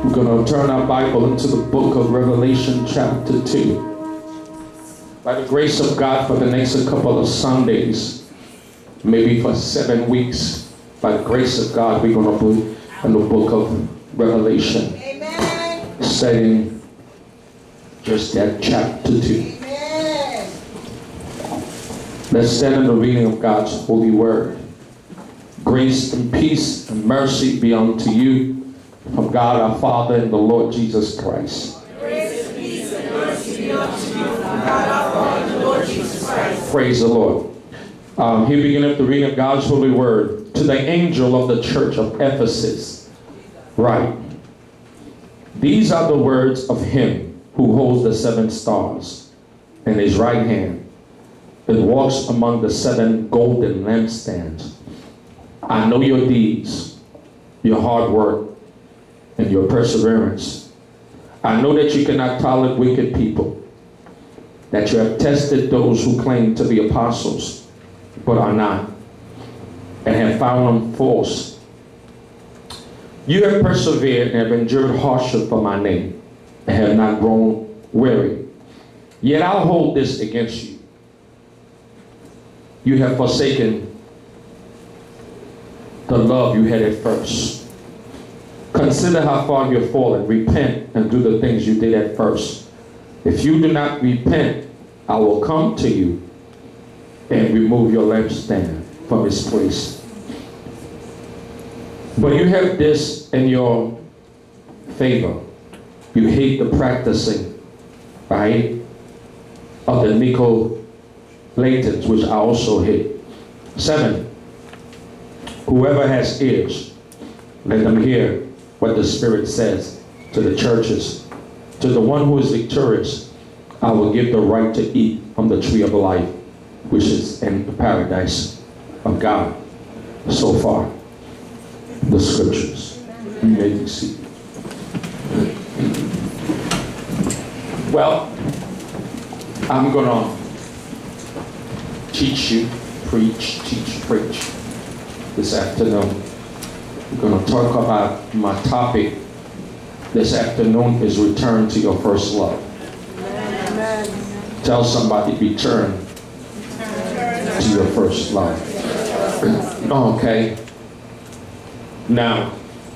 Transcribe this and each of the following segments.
We're going to turn our Bible into the book of Revelation chapter 2. By the grace of God, for the next couple of Sundays, maybe for 7 weeks, by the grace of God, we're going to be in the book of Revelation. Amen. Studying just that chapter 2. Amen. Let's stand in the reading of God's holy word. Grace and peace and mercy be unto you from God our Father and the Lord Jesus Christ. Grace and peace and mercy be unto you from God our Father and the Lord Jesus Christ. Praise the Lord. Here beginneth the reading of God's holy word. To the angel of the church of Ephesus, write, these are the words of him who holds the 7 stars in his right hand and walks among the 7 golden lampstands. I know your deeds, your hard work, and your perseverance. I know that you cannot tolerate wicked people, that you have tested those who claim to be apostles, but are not, and have found them false. You have persevered and have endured hardship for my name, and have not grown weary. Yet I'll hold this against you. You have forsaken the love you had at first. Consider how far you have fallen. Repent and do the things you did at first. If you do not repent, I will come to you and remove your lampstand from its place. But you have this in your favor. You hate the practicing, right, of the Nicolaitans, which I also hate. 7. Whoever has ears, let them hear what the Spirit says to the churches. To the one who is victorious, I will give the right to eat from the tree of life, which is in the paradise of God. So far, the scriptures. You may be seated. Well, I'm going to teach you, preach, this afternoon. We're going to talk about my topic this afternoon is return to your first love. Amen. Tell somebody, return to your first love. Okay. Now,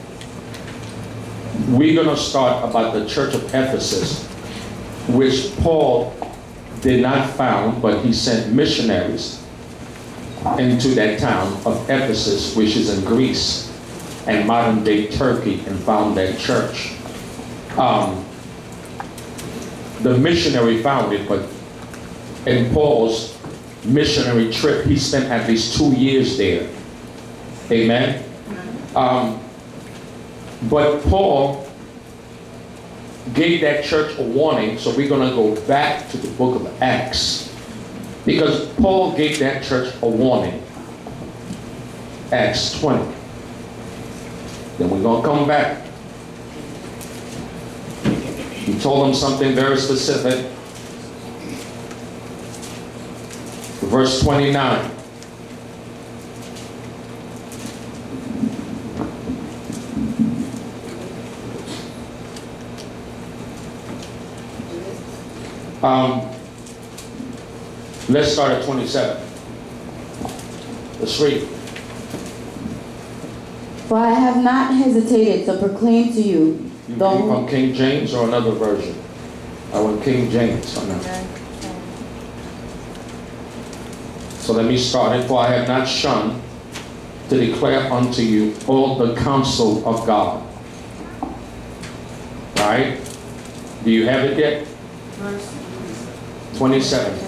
we're going to start about the church of Ephesus, which Paul did not found, but he sent missionaries into that town of Ephesus, which is in Greece and modern-day Turkey, and found that church. The missionary found it, but in Paul's missionary trip, he spent at least 2 years there. Amen? But Paul gave that church a warning, so we're going to go back to the book of Acts, because Paul gave that church a warning. Acts 20. Then we're going to come back. He told them something very specific. Verse 29. Let's start at 27. Let's read. For I have not hesitated to proclaim to you. You came from King James or another version? I went King James. Or no? So let me start it. For I have not shunned to declare unto you all the counsel of God. Right? Do you have it yet? 27.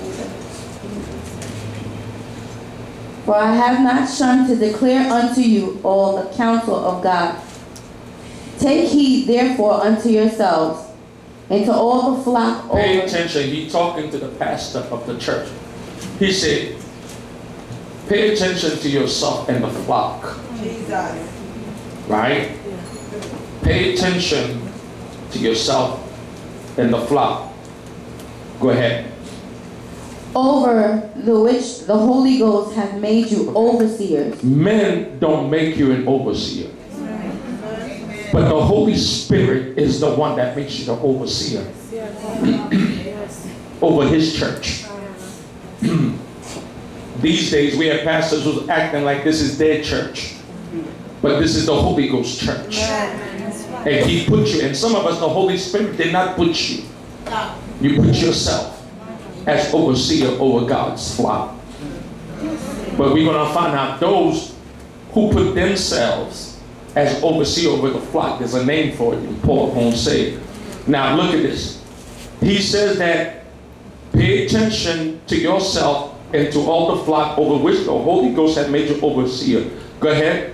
For I have not shunned to declare unto you all the counsel of God. Take heed therefore unto yourselves and to all the flock over. Pay attention. He's talking to the pastor of the church. He said, pay attention to yourself and the flock. Jesus. Right? Pay attention to yourself and the flock. Go ahead. Over the which the Holy Ghost hath made you overseers. Men don't make you an overseer. But the Holy Spirit is the one that makes you the overseer over his church. These days we have pastors who's acting like this is their church. But this is the Holy Ghost church. And he put you, and some of us, the Holy Spirit did not put you. You put yourself as overseer over God's flock. But we're going to find out those who put themselves as overseer over the flock. There's a name for it. Paul won't say it. Now look at this. He says that pay attention to yourself and to all the flock over which the Holy Ghost had made you overseer. Go ahead.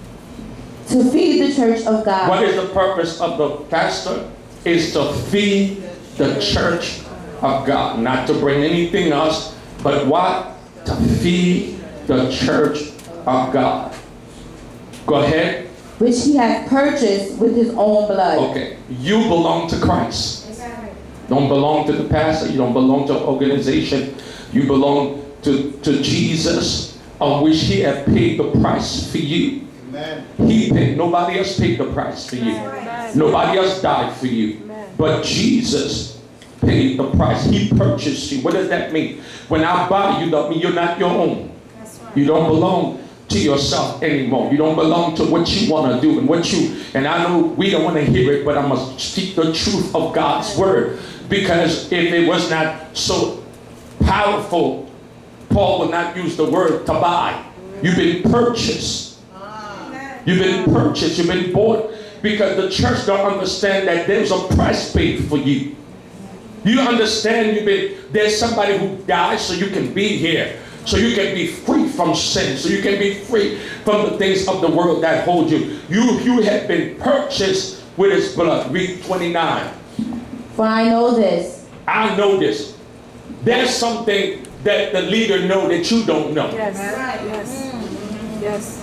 To feed the church of God. What is the purpose of the pastor? Is to feed the church of God. Not to bring anything else, but what? To feed the church of God. Go ahead. Which he hath purchased with his own blood. Okay. You belong to Christ. Don't belong to the pastor. You don't belong to an organization. You belong to Jesus, on which he hath paid the price for you. Amen. He paid. Nobody else paid the price for you. Amen. Nobody else died for you. Amen. But Jesus paid the price. He purchased you. What does that mean? When I buy you, that means you're not your own. Right. You don't belong to yourself anymore. You don't belong to what you want to do and what you, and I know we don't want to hear it, but I must speak the truth of God's word. Because if it was not so powerful, Paul would not use the word to buy. You've been purchased. You've been purchased. You've been bought. Because the church don't understand that there's a price paid for you. You understand there's somebody who died so you can be here. So you can be free from sin. So you can be free from the things of the world that hold you. You have been purchased with his blood. Read 29. For I know this. I know this. There's something that the leader know that you don't know. Yes. Yes. Yes.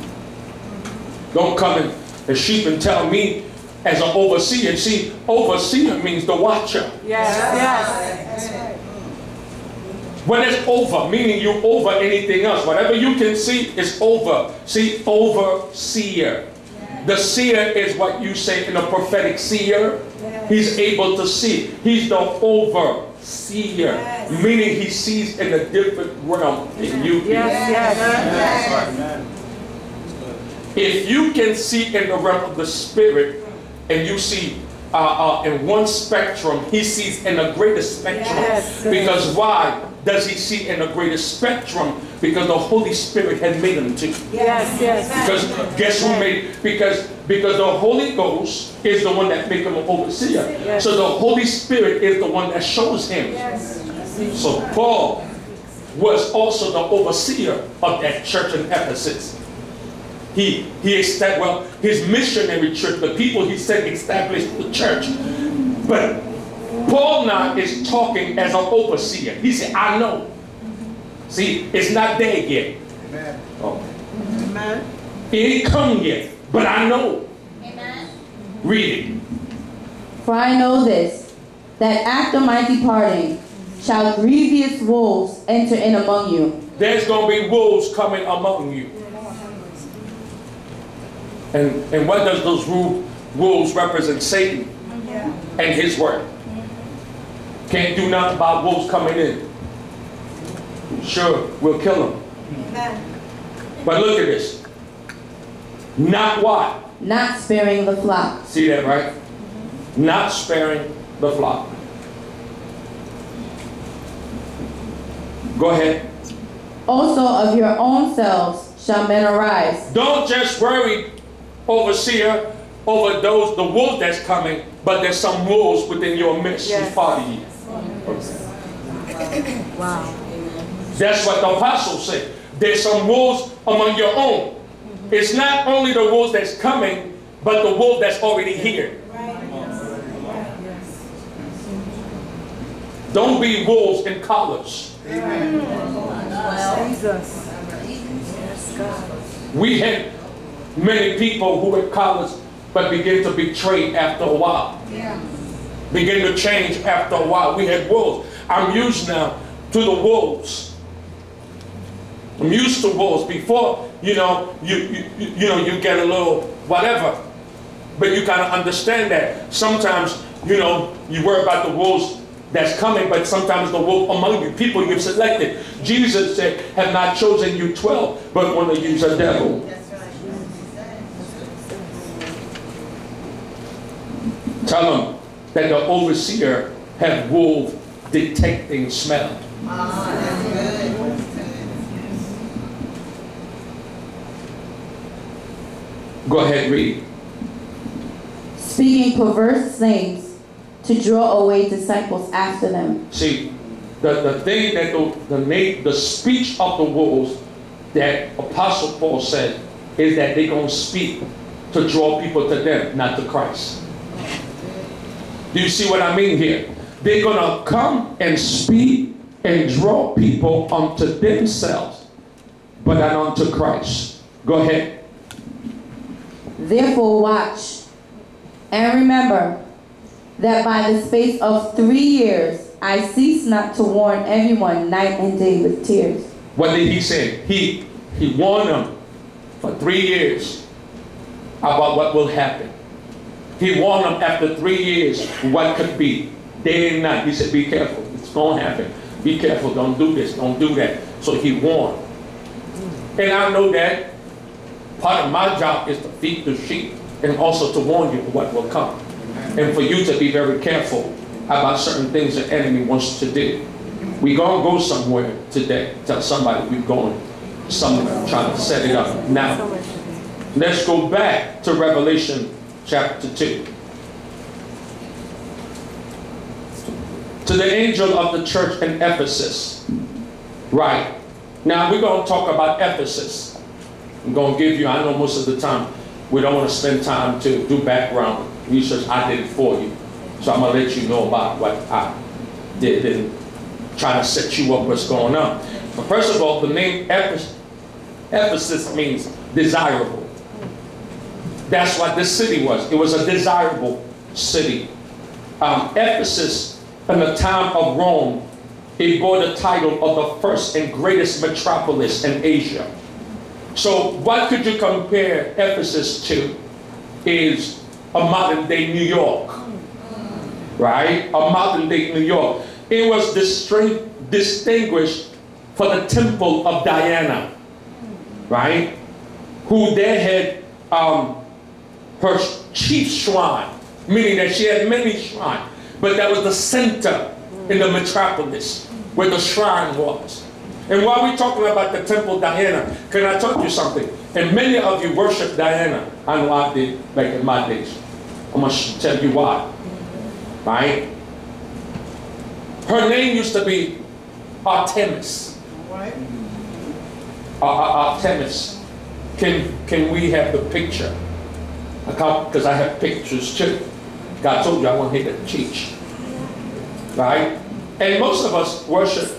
Don't come as sheep and tell me as an overseer. See, overseer means the watcher. Yes. Yes. When it's over, meaning you over anything else. Whatever you can see is over. See, overseer. The seer is what you say in a prophetic seer. He's able to see. He's the overseer. Meaning he sees in a different realm than you do. Yes. If you can see in the realm of the spirit, and you see in one spectrum, he sees in a greater spectrum. Yes. Because why does he see in a greater spectrum? Because the Holy Spirit had made him to. Yes. Because guess who made? Because the Holy Ghost is the one that makes him an overseer. Yes. So the Holy Spirit is the one that shows him. Yes. So Paul was also the overseer of that church in Ephesus. His missionary church, the people he said established the church. But Paul now is talking as an overseer. He said, I know. See, it's not there yet. Amen. Oh. Amen. It ain't come yet, but I know. Amen. Read it. For I know this, that after my departing shall grievous wolves enter in among you. There's going to be wolves coming among you. And what does those wolves represent? Satan and his word. Can't do nothing about wolves coming in. Sure, we'll kill them. But look at this. Not what? Not sparing the flock. See that, right? Not sparing the flock. Go ahead. Also of your own selves shall men arise. Don't just worry, overseer, over the wolves that's coming, but there's some wolves within your midst who's part of you. Wow. That's what the apostle said. There's some wolves among your own. It's not only the wolves that's coming, but the wolf that's already here. Don't be wolves in college. Jesus. We had many people who were in college but begin to betray after a while. Begin to change after a while. We had wolves. I'm used now to the wolves. I'm used to wolves. Before, you get a little whatever. But you got to understand that sometimes, you know, you worry about the wolves that's coming, but sometimes the wolf among you, people you've selected. Jesus said, have not chosen you 12, but one of you is a devil. Tell them that the overseer have wolf detecting smell. That's good. Go ahead, read. Speaking perverse things to draw away disciples after them. See, the thing that the speech of the wolves that Apostle Paul said is that they're going to speak to draw people to them, not to Christ. Do you see what I mean here? They're going to come and speak and draw people unto themselves, but not unto Christ. Go ahead. Therefore watch, and remember that by the space of 3 years I cease not to warn everyone night and day with tears. What did he say? He warned them for 3 years about what will happen. He warned them after 3 years what could be. Day and night. He said, be careful. It's going to happen. Be careful. Don't do this. Don't do that. So he warned. And I know that part of my job is to feed the sheep and also to warn you of what will come. And for you to be very careful about certain things the enemy wants to do. We're going to go somewhere today. Tell somebody we're going somewhere. Trying to set it up. Now, let's go back to Revelation chapter 2. To the angel of the church in Ephesus. Right. Now we're going to talk about Ephesus. I'm going to give you, I know most of the time, we don't want to spend time to do background research. I did it for you. So I'm going to let you know about what I did and try to set you up what's going on. But first of all, the name Ephesus means desirable. That's what this city was. It was a desirable city. Ephesus, in the time of Rome, it bore the title of the first and greatest metropolis in Asia. So what could you compare Ephesus to? Is a modern day New York. Right? A modern day New York. It was distinguished for the temple of Diana. Right? Who they had her chief shrine. Meaning that she had many shrines. But that was the center in the metropolis where the shrine was. And while we're talking about the temple of Diana, can I tell you something? And many of you worship Diana. I know I did back in my days. I'm going to tell you why. Right? Her name used to be Artemis. Artemis. Can we have the picture? Because I have pictures too. God told you I want him to teach. Right? And most of us worship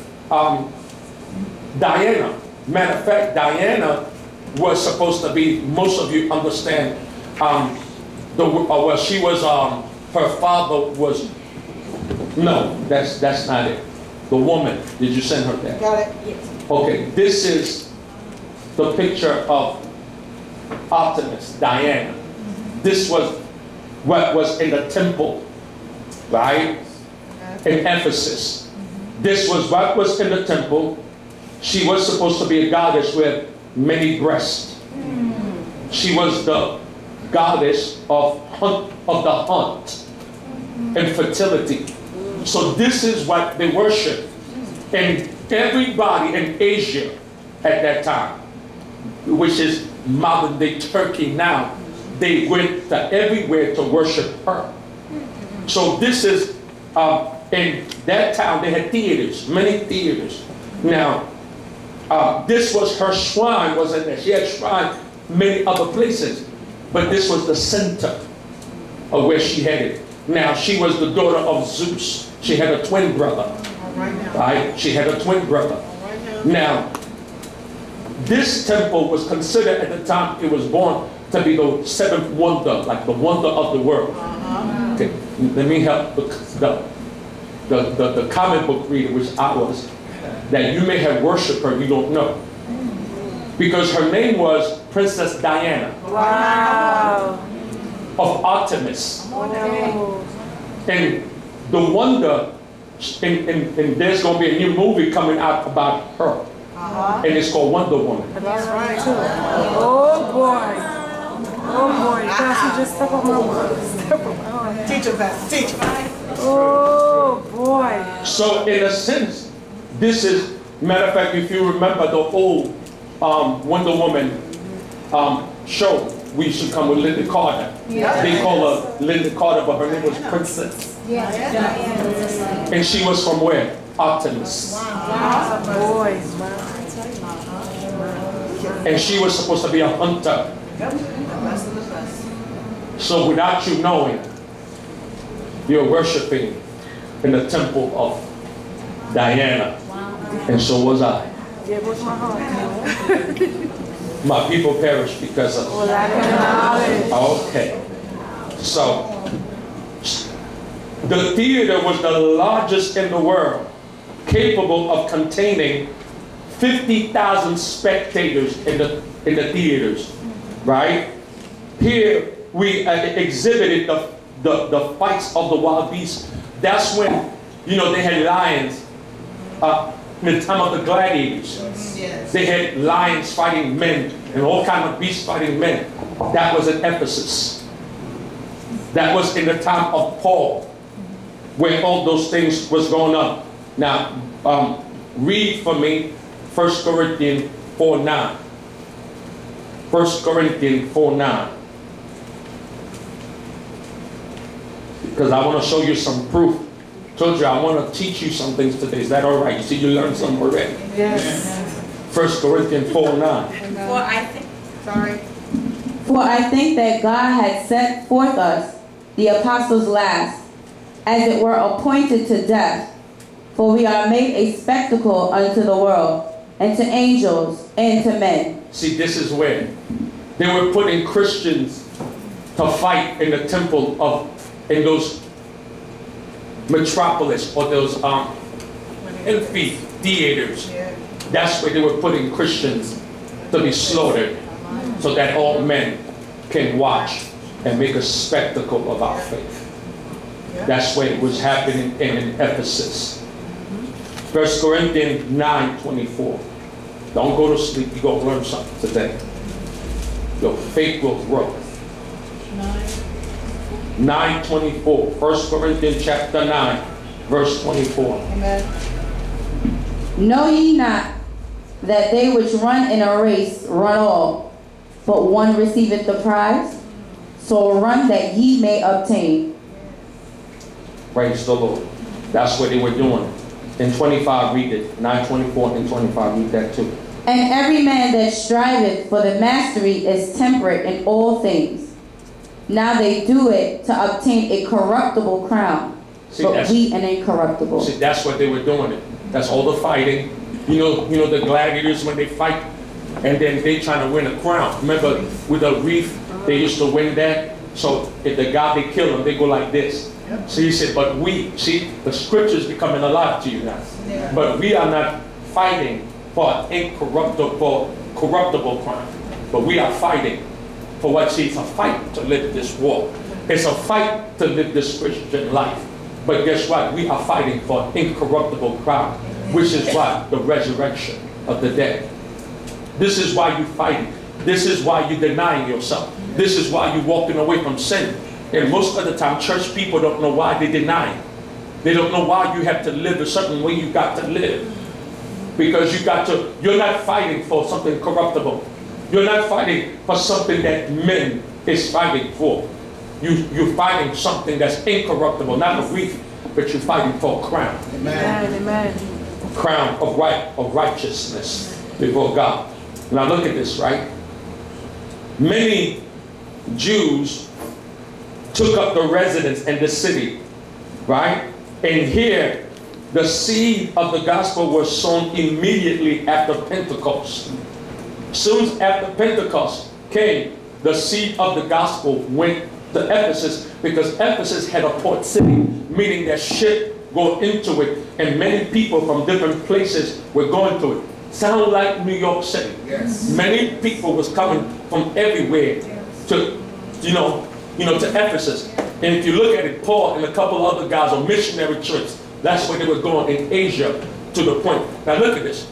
Diana. Matter of fact, Diana was supposed to be, most of you understand, well, she was, her father was, no, that's not it. The woman, did you send her that? Got it. Yes. Okay, this is the picture of Artemis, Diana. This was what was in the temple, right? In Ephesus. This was what was in the temple. She was supposed to be a goddess with many breasts. She was the goddess of the hunt and fertility. So this is what they worshiped. And everybody in Asia at that time, which is modern day Turkey now, they went to everywhere to worship her. So this is, in that town they had theaters, many theaters. Now, this was her shrine, wasn't there? She had shrine many other places, but this was the center of where she headed. Now, she was the daughter of Zeus. She had a twin brother. Right? She had a twin brother. Now, this temple was considered at the time it was born to be the seventh wonder, like the wonder of the world. Okay, let me help the comic book reader, which I was, that you may have worshipped her, you don't know. Because her name was Princess Diana. Wow. of Artemis. Okay. And the wonder, and there's going to be a new movie coming out about her. And it's called Wonder Woman. That's right, too. Oh, boy. Oh, boy. Pastor, just step on my words. Teach him, Pastor. Teach him. Oh, boy. So, in a sense, this is, matter of fact, if you remember the old Wonder Woman show, we used to come with Linda Carter. Yeah. They call her Linda Carter, but her name was Princess. And she was from where? Artemis. Wow. Boy. And she was supposed to be a hunter. So without you knowing, you're worshiping in the temple of Diana. And so was I. Yeah, what's my heart? My people perished because of Well, I didn't know. Okay. So, the theater was the largest in the world, capable of containing 50,000 spectators in the theaters, right? Here we exhibited the fights of the wild beasts. That's when, you know, they had lions in the time of the gladiators. Yes. They had lions fighting men and all kinds of beasts fighting men. That was in Ephesus. That was in the time of Paul, where all those things was going on. Now, read for me 1 Corinthians 4:9. 1 Corinthians 4:9. Because I want to show you some proof. Told you I want to teach you some things today. Is that all right? You see, you learned some already. Yes. 1 Corinthians 4:9. For I think that God had set forth us, the apostles last, as it were appointed to death. For we are made a spectacle unto the world, and to angels, and to men. See, this is where they were putting Christians to fight in the temple in those metropolis or those amphitheaters. That's where they were putting Christians to be slaughtered, so that all men can watch and make a spectacle of our faith. That's where it was happening in Ephesus. 1 Corinthians 9:24. Don't go to sleep. You're going to learn something today. Your faith will grow. 9:24. 1 Corinthians chapter 9, verse 24. Amen. Know ye not that they which run in a race run all, but one receiveth the prize? So run that ye may obtain. Praise the Lord. That's what they were doing. In 25, read it. 9:24 and 25, read that too. And every man that striveth for the mastery is temperate in all things. Now they do it to obtain a corruptible crown, See, but we an incorruptible. See, that's what they were doing. That's all the fighting. You know the gladiators when they fight, and then they trying to win a crown. Remember with a wreath, they used to win that. So if the guy they kill him, they go like this. So he said, but we, see, the scripture's becoming alive to you now. Yeah. But we are not fighting for an incorruptible crown. But we are fighting for what? See, it's a fight to live this war. It's a fight to live this Christian life. But guess what? We are fighting for an incorruptible crown, which is what? The resurrection of the dead. This is why you're fighting. This is why you're denying yourself. This is why you're walking away from sin. And most of the time, church people don't know why they deny it. They don't know why you have to live a certain way you got to live. Because you're not fighting for something corruptible. You're not fighting for something that men is fighting for. You're fighting something that's incorruptible, not a wreath, but you're fighting for a crown. Amen. Amen. A crown of righteousness before God. Now look at this, right? Many Jews took up the residence in the city, right? And here, the seed of the gospel was sown immediately after Pentecost. Soon after Pentecost came, the seed of the gospel went to Ephesus, because Ephesus had a port city, meaning that ship go into it, and many people from different places were going to it. Sound like New York City. Yes. Many people was coming from everywhere to, you know, to Ephesus. And if you look at it, Paul and a couple of other guys on missionary trips, that's where they were going in Asia to the point. Now look at this.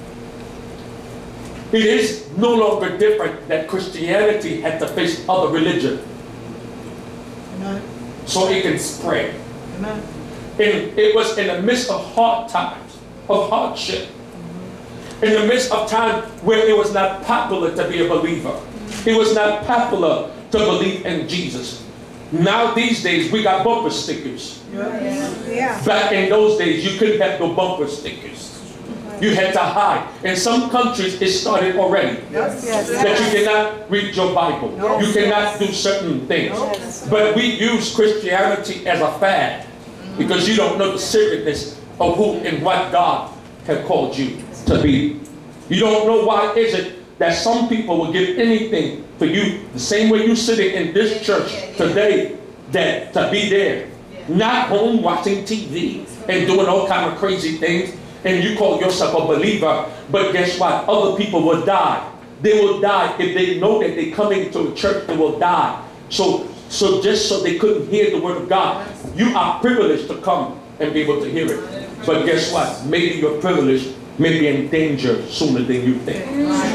It is no longer different that Christianity had to face other religion. Amen. So it can spread. Amen. And it was in the midst of hard times, of hardship. In the midst of time where it was not popular to be a believer. It was not popular to believe in Jesus. Now these days we got bumper stickers. Yeah. Back in those days you couldn't have no bumper stickers. You had to hide. In some countries it started already. Yes. That you cannot read your Bible. You cannot do certain things. But we use Christianity as a fad because you don't know the seriousness of who and what God has called you to be. You don't know why is it that some people will give anything for you, the same way you're sitting in this church today, that to be there, not home watching TV and doing all kind of crazy things, and you call yourself a believer, but guess what? Other people will die. They will die if they know that they come into a church, they will die. So just so they couldn't hear the word of God, you are privileged to come and be able to hear it. But guess what? Maybe your privilege may be in danger sooner than you think.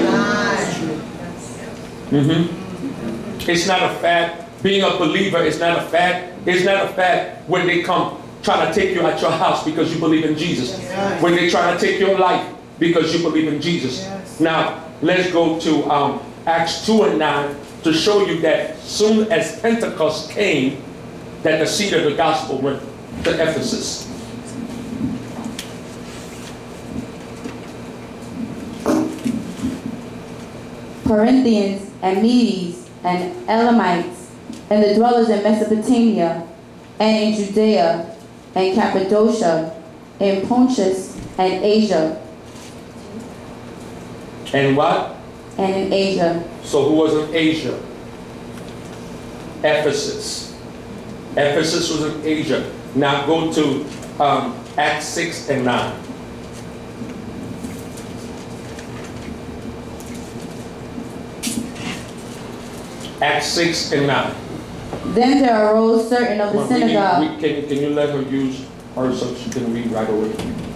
It's not a fad. Being a believer is not a fad. It's not a fad when they come trying to take you out your house because you believe in Jesus. When they try to take your life because you believe in Jesus. Now, let's go to Acts 2 and 9 to show you that soon as Pentecost came, that the seed of the gospel went to Ephesus. Corinthians and Medes and Elamites and the dwellers in Mesopotamia and in Judea and Cappadocia, in Pontus and Asia. And what? And in Asia. So who was in Asia? Ephesus. Ephesus was in Asia. Now go to Acts 6 and 9. Acts 6 and 9. Then there arose certain of the synagogue. Can you let her use her so she can read right away?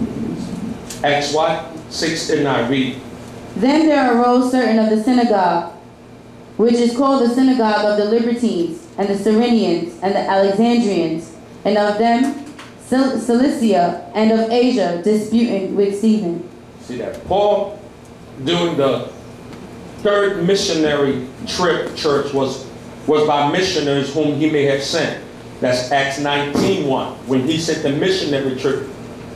Acts what? 6 and 9. Read. Then there arose certain of the synagogue, which is called the synagogue of the Libertines, and the Cyrenians, and the Alexandrians, and of them Cilicia, and of Asia, disputing with Stephen. See that? Paul, during the third missionary trip, church was by missionaries whom he may have sent. That's Acts 19:1, when he sent the missionary trip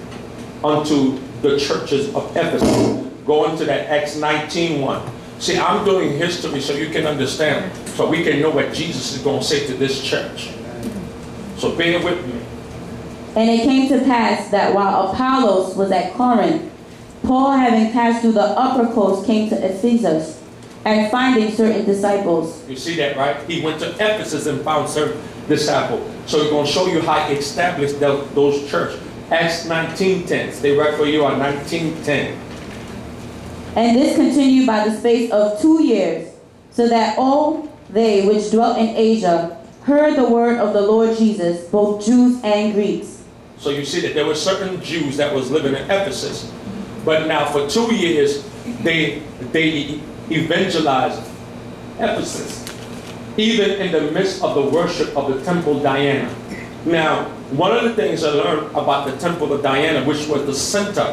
unto the churches of Ephesus. Go into that Acts 19:1. See, I'm doing history so you can understand, so we can know what Jesus is going to say to this church. So bear with me. And it came to pass that while Apollos was at Corinth, Paul, having passed through the upper coast, came to Ephesus, and finding certain disciples. You see that, right? He went to Ephesus and found certain disciples. So he's going to show you how he established those churches. Acts 19:10. Stay right for you on 19:10. And this continued by the space of 2 years, so that all they which dwelt in Asia heard the word of the Lord Jesus, both Jews and Greeks. So you see that there were certain Jews that was living in Ephesus. But now for 2 years, they evangelized Ephesus, even in the midst of the worship of the temple Diana. Now, one of the things I learned about the temple of Diana, which was the center,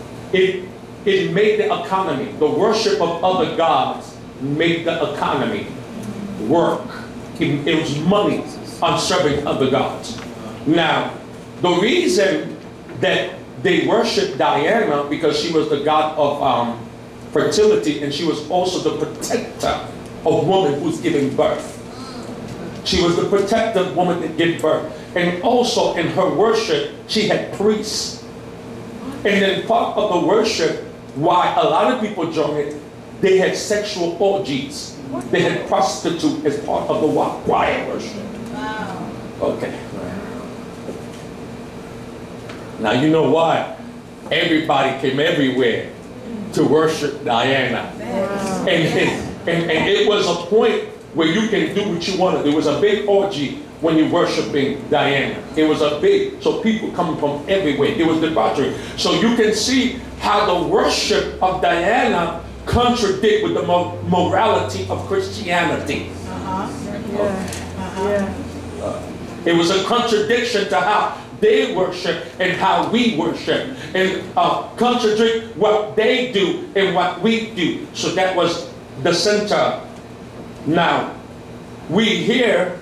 it made the economy, the worship of other gods made the economy work. It was money on serving other gods. Now, the reason that they worshiped Diana, because she was the god of fertility, and she was also the protector of woman who's giving birth. She was the protective woman that gave birth. And also in her worship, she had priests. And then part of the worship, why a lot of people joined it, they had sexual orgies. They had prostitute as part of the choir worship. Wow. Okay. Now you know why everybody came everywhere to worship Diana. Wow. And it was a point where you can do what you want to do. It was a big orgy when you're worshiping Diana. It was a big, so people come from everywhere. It was debauchery. So you can see how the worship of Diana contradict with the morality of Christianity. It was a contradiction to how they worship and how we worship, and contradict what they do and what we do. So that was the center. Now, we here,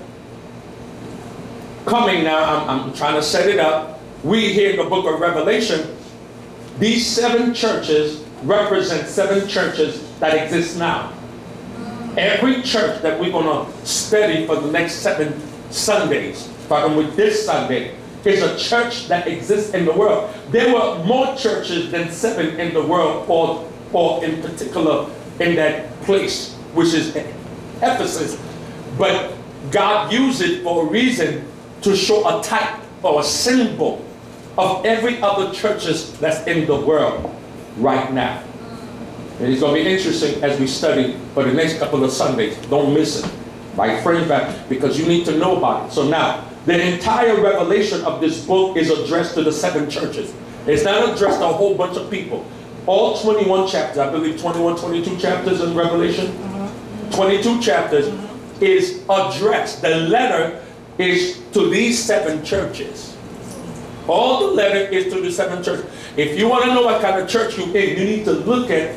coming now, I'm trying to set it up. We here in the book of Revelation, these 7 churches represent 7 churches that exist now. Every church that we're going to study for the next 7 Sundays, starting with this Sunday, is a church that exists in the world. There were more churches than 7 in the world, or in particular in that place, which is Ephesus. But God used it for a reason to show a type or a symbol of every other churches that's in the world right now. And it's going to be interesting as we study for the next couple of Sundays. Don't miss it. Right, friends, because you need to know about it. So now, the entire revelation of this book is addressed to the 7 churches. It's not addressed to a whole bunch of people. All 21 chapters, I believe 21, 22 chapters in Revelation, 22 chapters is addressed. The letter is to these 7 churches. All the letter is to the 7 churches. If you want to know what kind of church you're in, you need to look at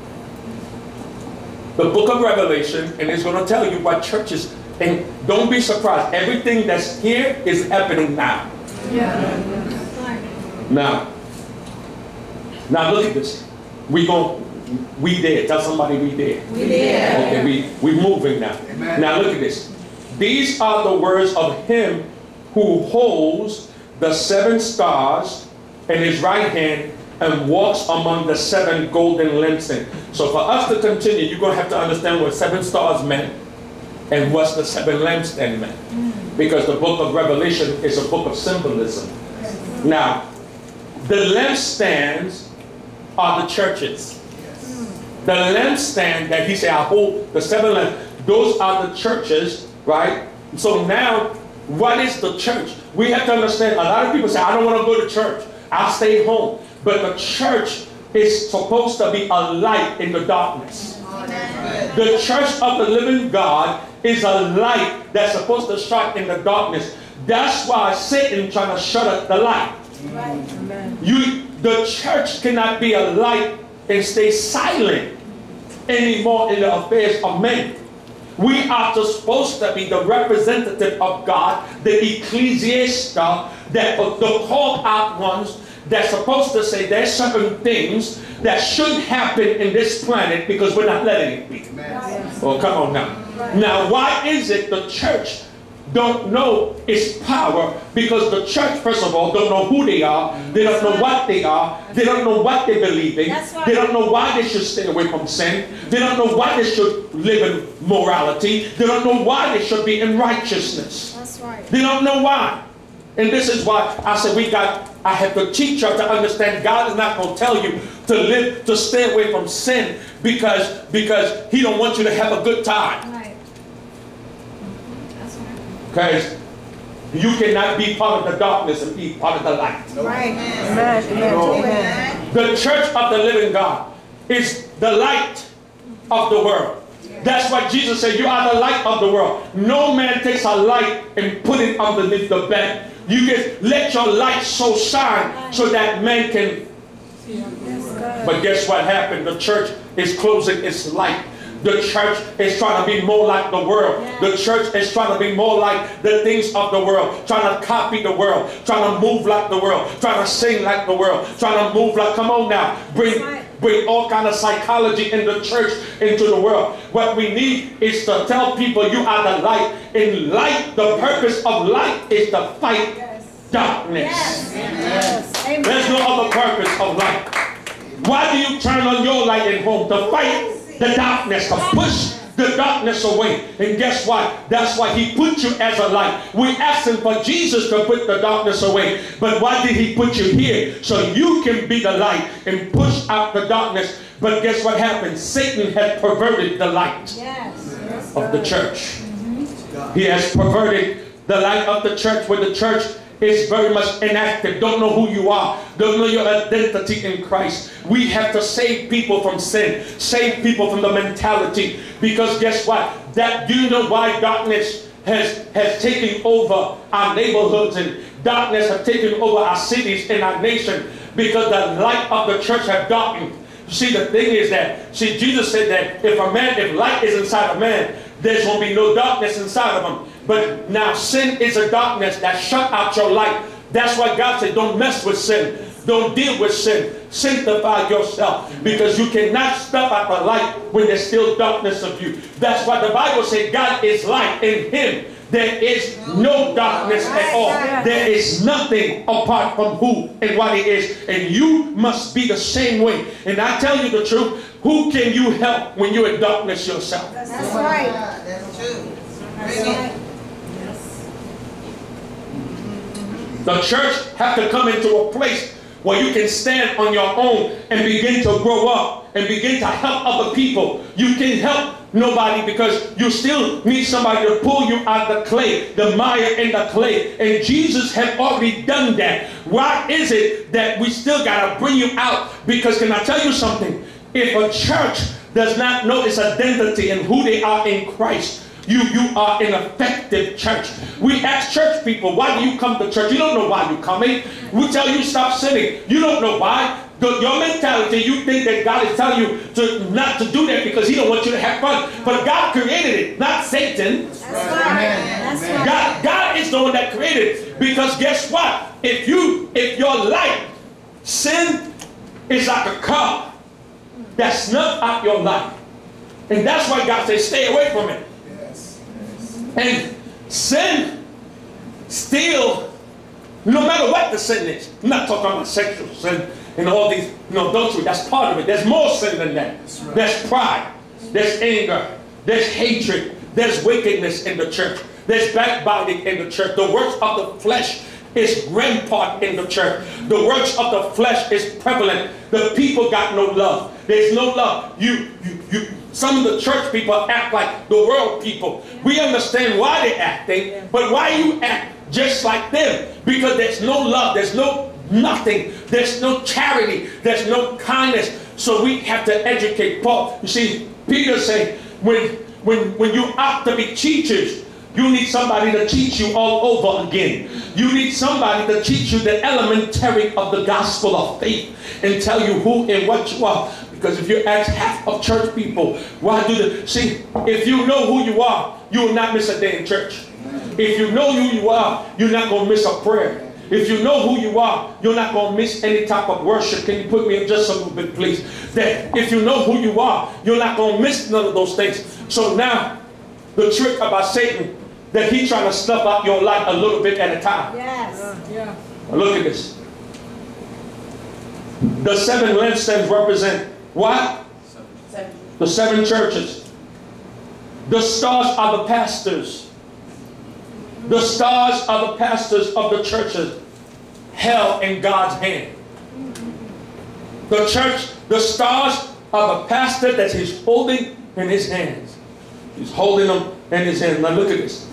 the book of Revelation, and it's going to tell you what churches. And don't be surprised. Everything that's here is happening now. Now look at this. We there. Tell somebody we there. We there. Okay, we moving now. Amen. Now look at this. These are the words of him who holds the 7 stars in his right hand and walks among the 7 golden lampstands. So for us to continue, you're going to have to understand what 7 stars meant and what's the 7 lampstands meant. Because the book of Revelation is a book of symbolism. Now, the lampstands are the churches. The lampstand that he said, I hold the 7 lamps, those are the churches, right? So now, what is the church? We have to understand, a lot of people say, I don't want to go to church. I'll stay home. But the church is supposed to be a light in the darkness. Amen. The church of the living God is a light that's supposed to shine in the darkness. That's why Satan trying to shut up the light. Right. The church cannot be a light and stay silent anymore in the affairs of men. We are supposed to be the representative of God, the ecclesiasta, that the called out ones that's supposed to say there's certain things that should happen in this planet because we're not letting it be. Right. Oh, come on now. Right. Now, why is it the church don't know its power? Because the church, first of all, don't know who they are. They don't know what they are. They don't know what they believe in. Right. They don't know why they should stay away from sin. They don't know why they should live in morality. They don't know why they should be in righteousness. That's right. They don't know why. And this is why I said I have to teach you to understand God is not going to tell you to stay away from sin because he don't want you to have a good time. Right. That's right. Because you cannot be part of the darkness and be part of the light. Right. Amen. Amen. The church of the living God is the light of the world. That's why Jesus said, you are the light of the world. No man takes a light and put it underneath the bed. You can let your light so shine so that men can. But guess what happened? The church is closing its light. The church is trying to be more like the world. The church is trying to be more like the things of the world. Trying to copy the world. Trying to move like the world. Trying to sing like the world. Trying to move like, come on now. Bring all kind of psychology in the church into the world. What we need is to tell people you are the light. In light, the purpose of light is to fight darkness. Yes. There's no other purpose of light. Why do you turn on your light at home? To fight the darkness, to push the darkness away. And guess what? That's why he put you as a light. We asking for Jesus to put the darkness away. But why did he put you here? So you can be the light and push out the darkness. But guess what happened? Satan had perverted the light. Yes. of the church. He has perverted the light of the church, where the church is very much inactive, don't know who you are, don't know your identity in Christ. We have to save people from sin, save people from the mentality, because guess what? That, you know why darkness has taken over our neighborhoods, and darkness has taken over our cities and our nation, because the light of the church have darkened. See, the thing is that, see, Jesus said that if light is inside a man, there's going to be no darkness inside of him. But now sin is a darkness that shut out your light. That's why God said, don't mess with sin. Don't deal with sin. Sanctify yourself, because you cannot step out the light when there's still darkness of you. That's why the Bible says God is light. In him there is no darkness at all. There is nothing apart from who and what he is. And you must be the same way. And I tell you the truth, who can you help when you're in darkness yourself? That's right. That's true. The church have to come into a place where you can stand on your own and begin to grow up and begin to help other people. You can help nobody because you still need somebody to pull you out of the clay, the mire and the clay. And Jesus had already done that. Why is it that we still got to bring you out? Because can I tell you something? If a church does not know its identity and who they are in Christ, you are an effective church. We ask church people, why do you come to church? You don't know why you're coming. We tell you stop sinning. You don't know why. Your mentality, you think that God is telling you to not to do that because he don't want you to have fun. But God created it, not Satan. That's right. That's right. God is the one that created it. Because guess what? If your life, sin is like a car that snuffs out your life. And that's why God says stay away from it. And sin still, no matter what the sin is, I'm not talking about sexual sin and all these, adultery, that's part of it. There's more sin than that. Right. There's pride, there's anger, there's hatred, there's wickedness in the church, there's backbiting in the church. The works of the flesh is rampant in the church. The works of the flesh is prevalent. The people got no love. There's no love. Some of the church people act like the world people. We understand why they're acting, but why you act just like them? Because there's no love, there's no nothing, there's no charity, there's no kindness. So we have to educate. Paul, you see, Peter said, when you opt to be teachers, you need somebody to teach you all over again. You need somebody to teach you the elementary of the gospel of faith and tell you who and what you are. Because if you ask half of church people, why do they? See, if you know who you are, you will not miss a day in church. If you know who you are, you're not going to miss a prayer. If you know who you are, you're not going to miss any type of worship. Can you put me in just a little bit, please? That if you know who you are, you're not going to miss none of those things. So now, the trick about Satan, that he's trying to snuff out your life a little bit at a time. Yes. Yeah. Look at this. The 7 lampstands represent what? The 7 churches. The stars are the pastors. The stars are the pastors of the churches held in God's hand. The church, the stars are the pastor that he's holding in his hands. He's holding them in his hands. Now look at this.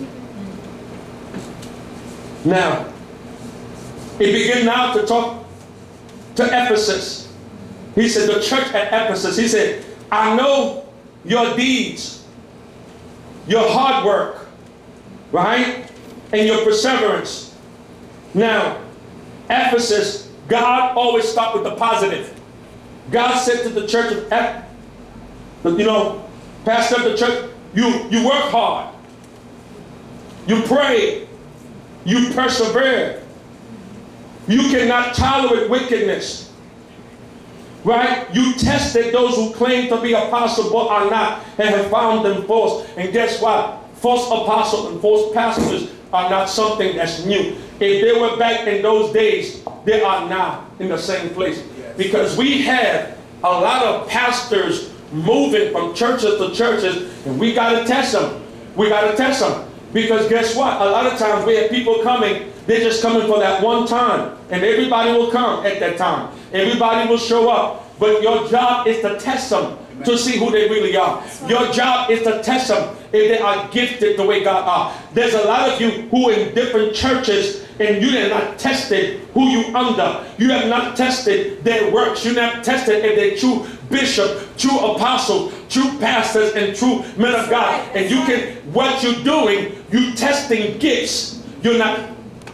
Now, he began now to talk to Ephesus. He said, the church at Ephesus, he said, I know your deeds, your hard work, right? And your perseverance. Now, Ephesus, God always starts with the positive. God said to the church of Ephesus, pastor of the church, you work hard. You pray. You persevere. You cannot tolerate wickedness. Right? You tested those who claim to be apostles but are not and have found them false. And guess what? False apostles and false pastors are not something that's new. If they were back in those days, they are now in the same place. Because we have a lot of pastors moving from churches to churches, and we got to test them. We got to test them. Because guess what? A lot of times we have people coming, they're just coming for that one time. And everybody will come at that time. Everybody will show up. But your job is to test them. to see who they really are. Your job is to test them if they are gifted the way God are. There's a lot of you who are in different churches and you have not tested who you under. You have not tested their works. You have not tested if they're true bishop, true apostle, true pastors, and true men of God. And you can, what you're doing, you testing gifts. You're not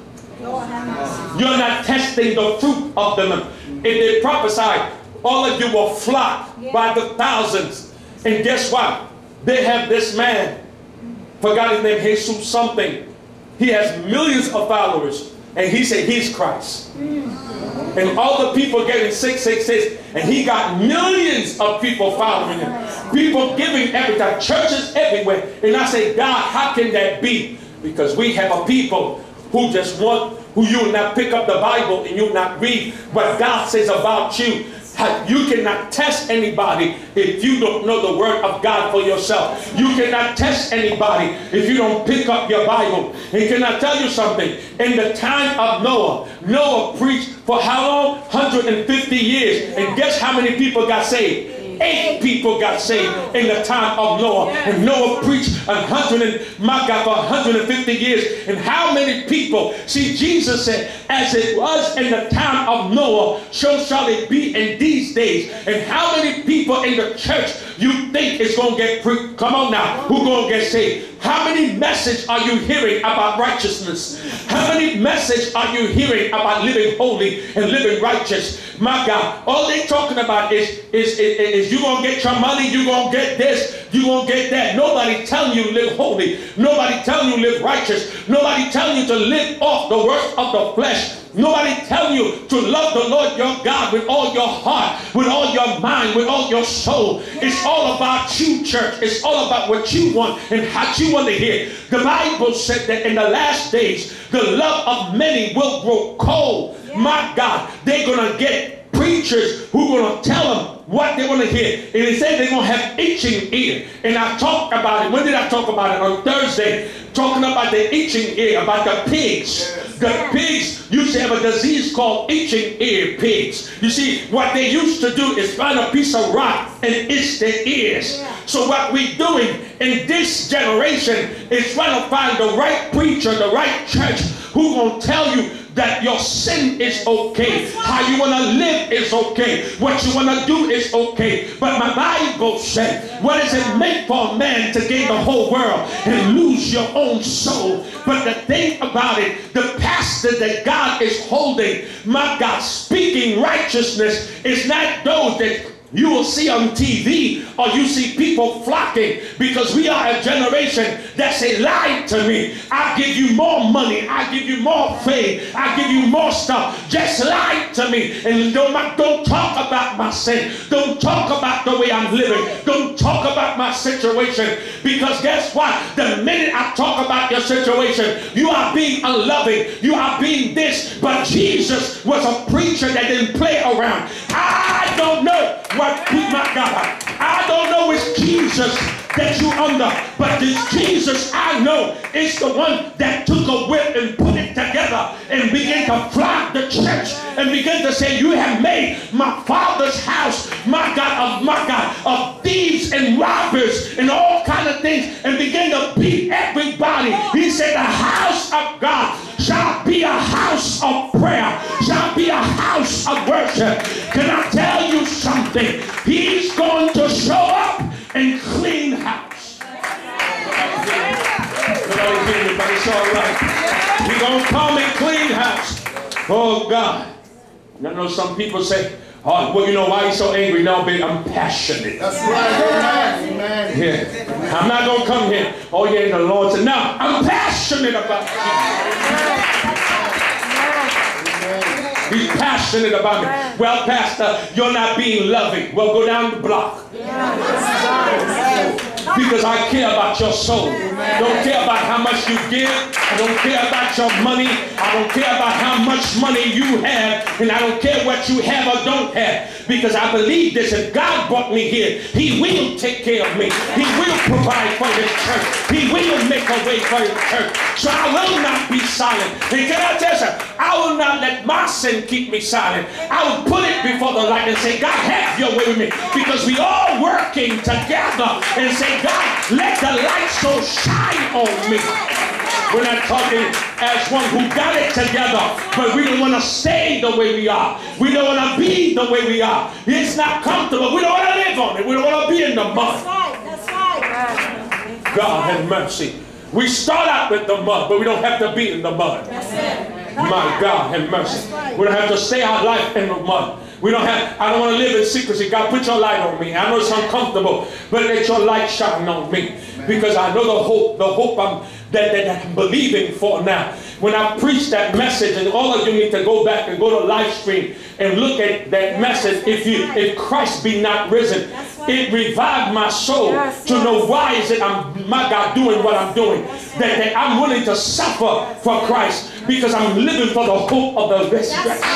testing the fruit of them. If they prophesy, all of you will flock by the thousands. And guess what? They have this man, forgot his name, Jesus something. He has millions of followers. And he said he's Christ. And all the people getting 666. And he got millions of people following him. People giving everything. Churches everywhere. And I say, God, how can that be? Because we have a people who just want, who you will not pick up the Bible and you will not read what God says about you. You cannot test anybody if you don't know the word of God for yourself. You cannot test anybody if you don't pick up your Bible. And can I tell you something? In the time of Noah, Noah preached for how long? 150 years. And guess how many people got saved? 8 people got saved in the time of Noah. And Noah preached for 150 years. And how many people? See, Jesus said, as it was in the time of Noah, so shall it be in these days. And how many people in the church you think is going to get preached? Come on now, who's going to get saved? How many messages are you hearing about righteousness? How many messages are you hearing about living holy and living righteous? My God, all they talking about is you going to get your money, you going to get this, you going to get that. Nobody telling you to live holy. Nobody telling you to live righteous. Nobody telling you to live off the works of the flesh. Nobody telling you to love the Lord your God with all your heart, with all your mind, with all your soul. It's all about you, church. It's all about what you want and how you want to hear. The Bible said that in the last days, the love of many will grow cold. My God, they're going to get preachers who are going to tell them what they want to hear. And they say they're going to have itching ear. And I talked about it. When did I talk about it? On Thursday. Talking about the itching ear, about the pigs. The pigs used to have a disease called itching ear pigs. You see, what they used to do is find a piece of rock and itch their ears. So what we're doing in this generation is trying to find the right preacher, the right church, who going to tell you that your sin is okay. How you want to live is okay. What you want to do is okay. But my Bible said, what is it meant for a man to gain the whole world and lose your own soul? But the thing about it, the pastor that God is holding, my God, speaking righteousness is not those that you will see on TV or you see people flocking, because we are a generation that say, lie to me. I'll give you more money. I'll give you more fame. I'll give you more stuff. Just lie to me. And don't talk about my sin. Don't talk about the way I'm living. Don't talk about my situation. Because guess what? The minute I talk about your situation, you are being unloving. You are being this. But Jesus was a preacher that didn't play around. I don't know what, my God, I don't know it's Jesus that you under, but this Jesus I know is the one that took a whip and put it together and began to flog the church and began to say, you have made my Father's house, my God, of thieves and robbers and all kind of things, and began to beat everybody. He said the house of God shall be a house of prayer, shall be a house of worship. Can I tell you something? He's going to show up and clean house. But it's all right. He's going to come and clean house. Oh God. I know some people say, oh, well, you know why he's so angry now, baby? I'm passionate. That's right. Amen. Yeah. I'm not going to come here. Oh, yeah, the Lord said, no, I'm passionate about you. He's passionate about me. Well, Pastor, you're not being loving. Well, go down the block. because I care about your soul. I don't care about how much you give. I don't care about your money. I don't care about how much money you have. And I don't care what you have or don't have. Because I believe this. If God brought me here, He will take care of me. He will provide for His church. He will make a way for His church. So I will not be silent. And can I tell you something? I will not let my sin keep me silent. I will put it before the light and say, God, have your way with me. Because we all working together and say, God, let the light so shine on me. We're not talking as one who got it together, but we don't want to stay the way we are. We don't want to be the way we are. It's not comfortable. We don't want to live on it. We don't want to be in the mud. That's right. God have mercy. We start out with the mud, but we don't have to be in the mud. That's it. My God have mercy. We don't have to stay our life in the mud. We don't have, I don't want to live in secrecy. God, put your light on me. I know it's uncomfortable, but let your light shine on me. Because I know the hope that I'm believing for now. When I preach that message, and all of you need to go back and go to live stream and look at that message. If Christ be not risen, it revived my soul to know why is it I'm, my God, doing what I'm doing. That I'm willing to suffer for Christ because I'm living for the hope of the resurrection.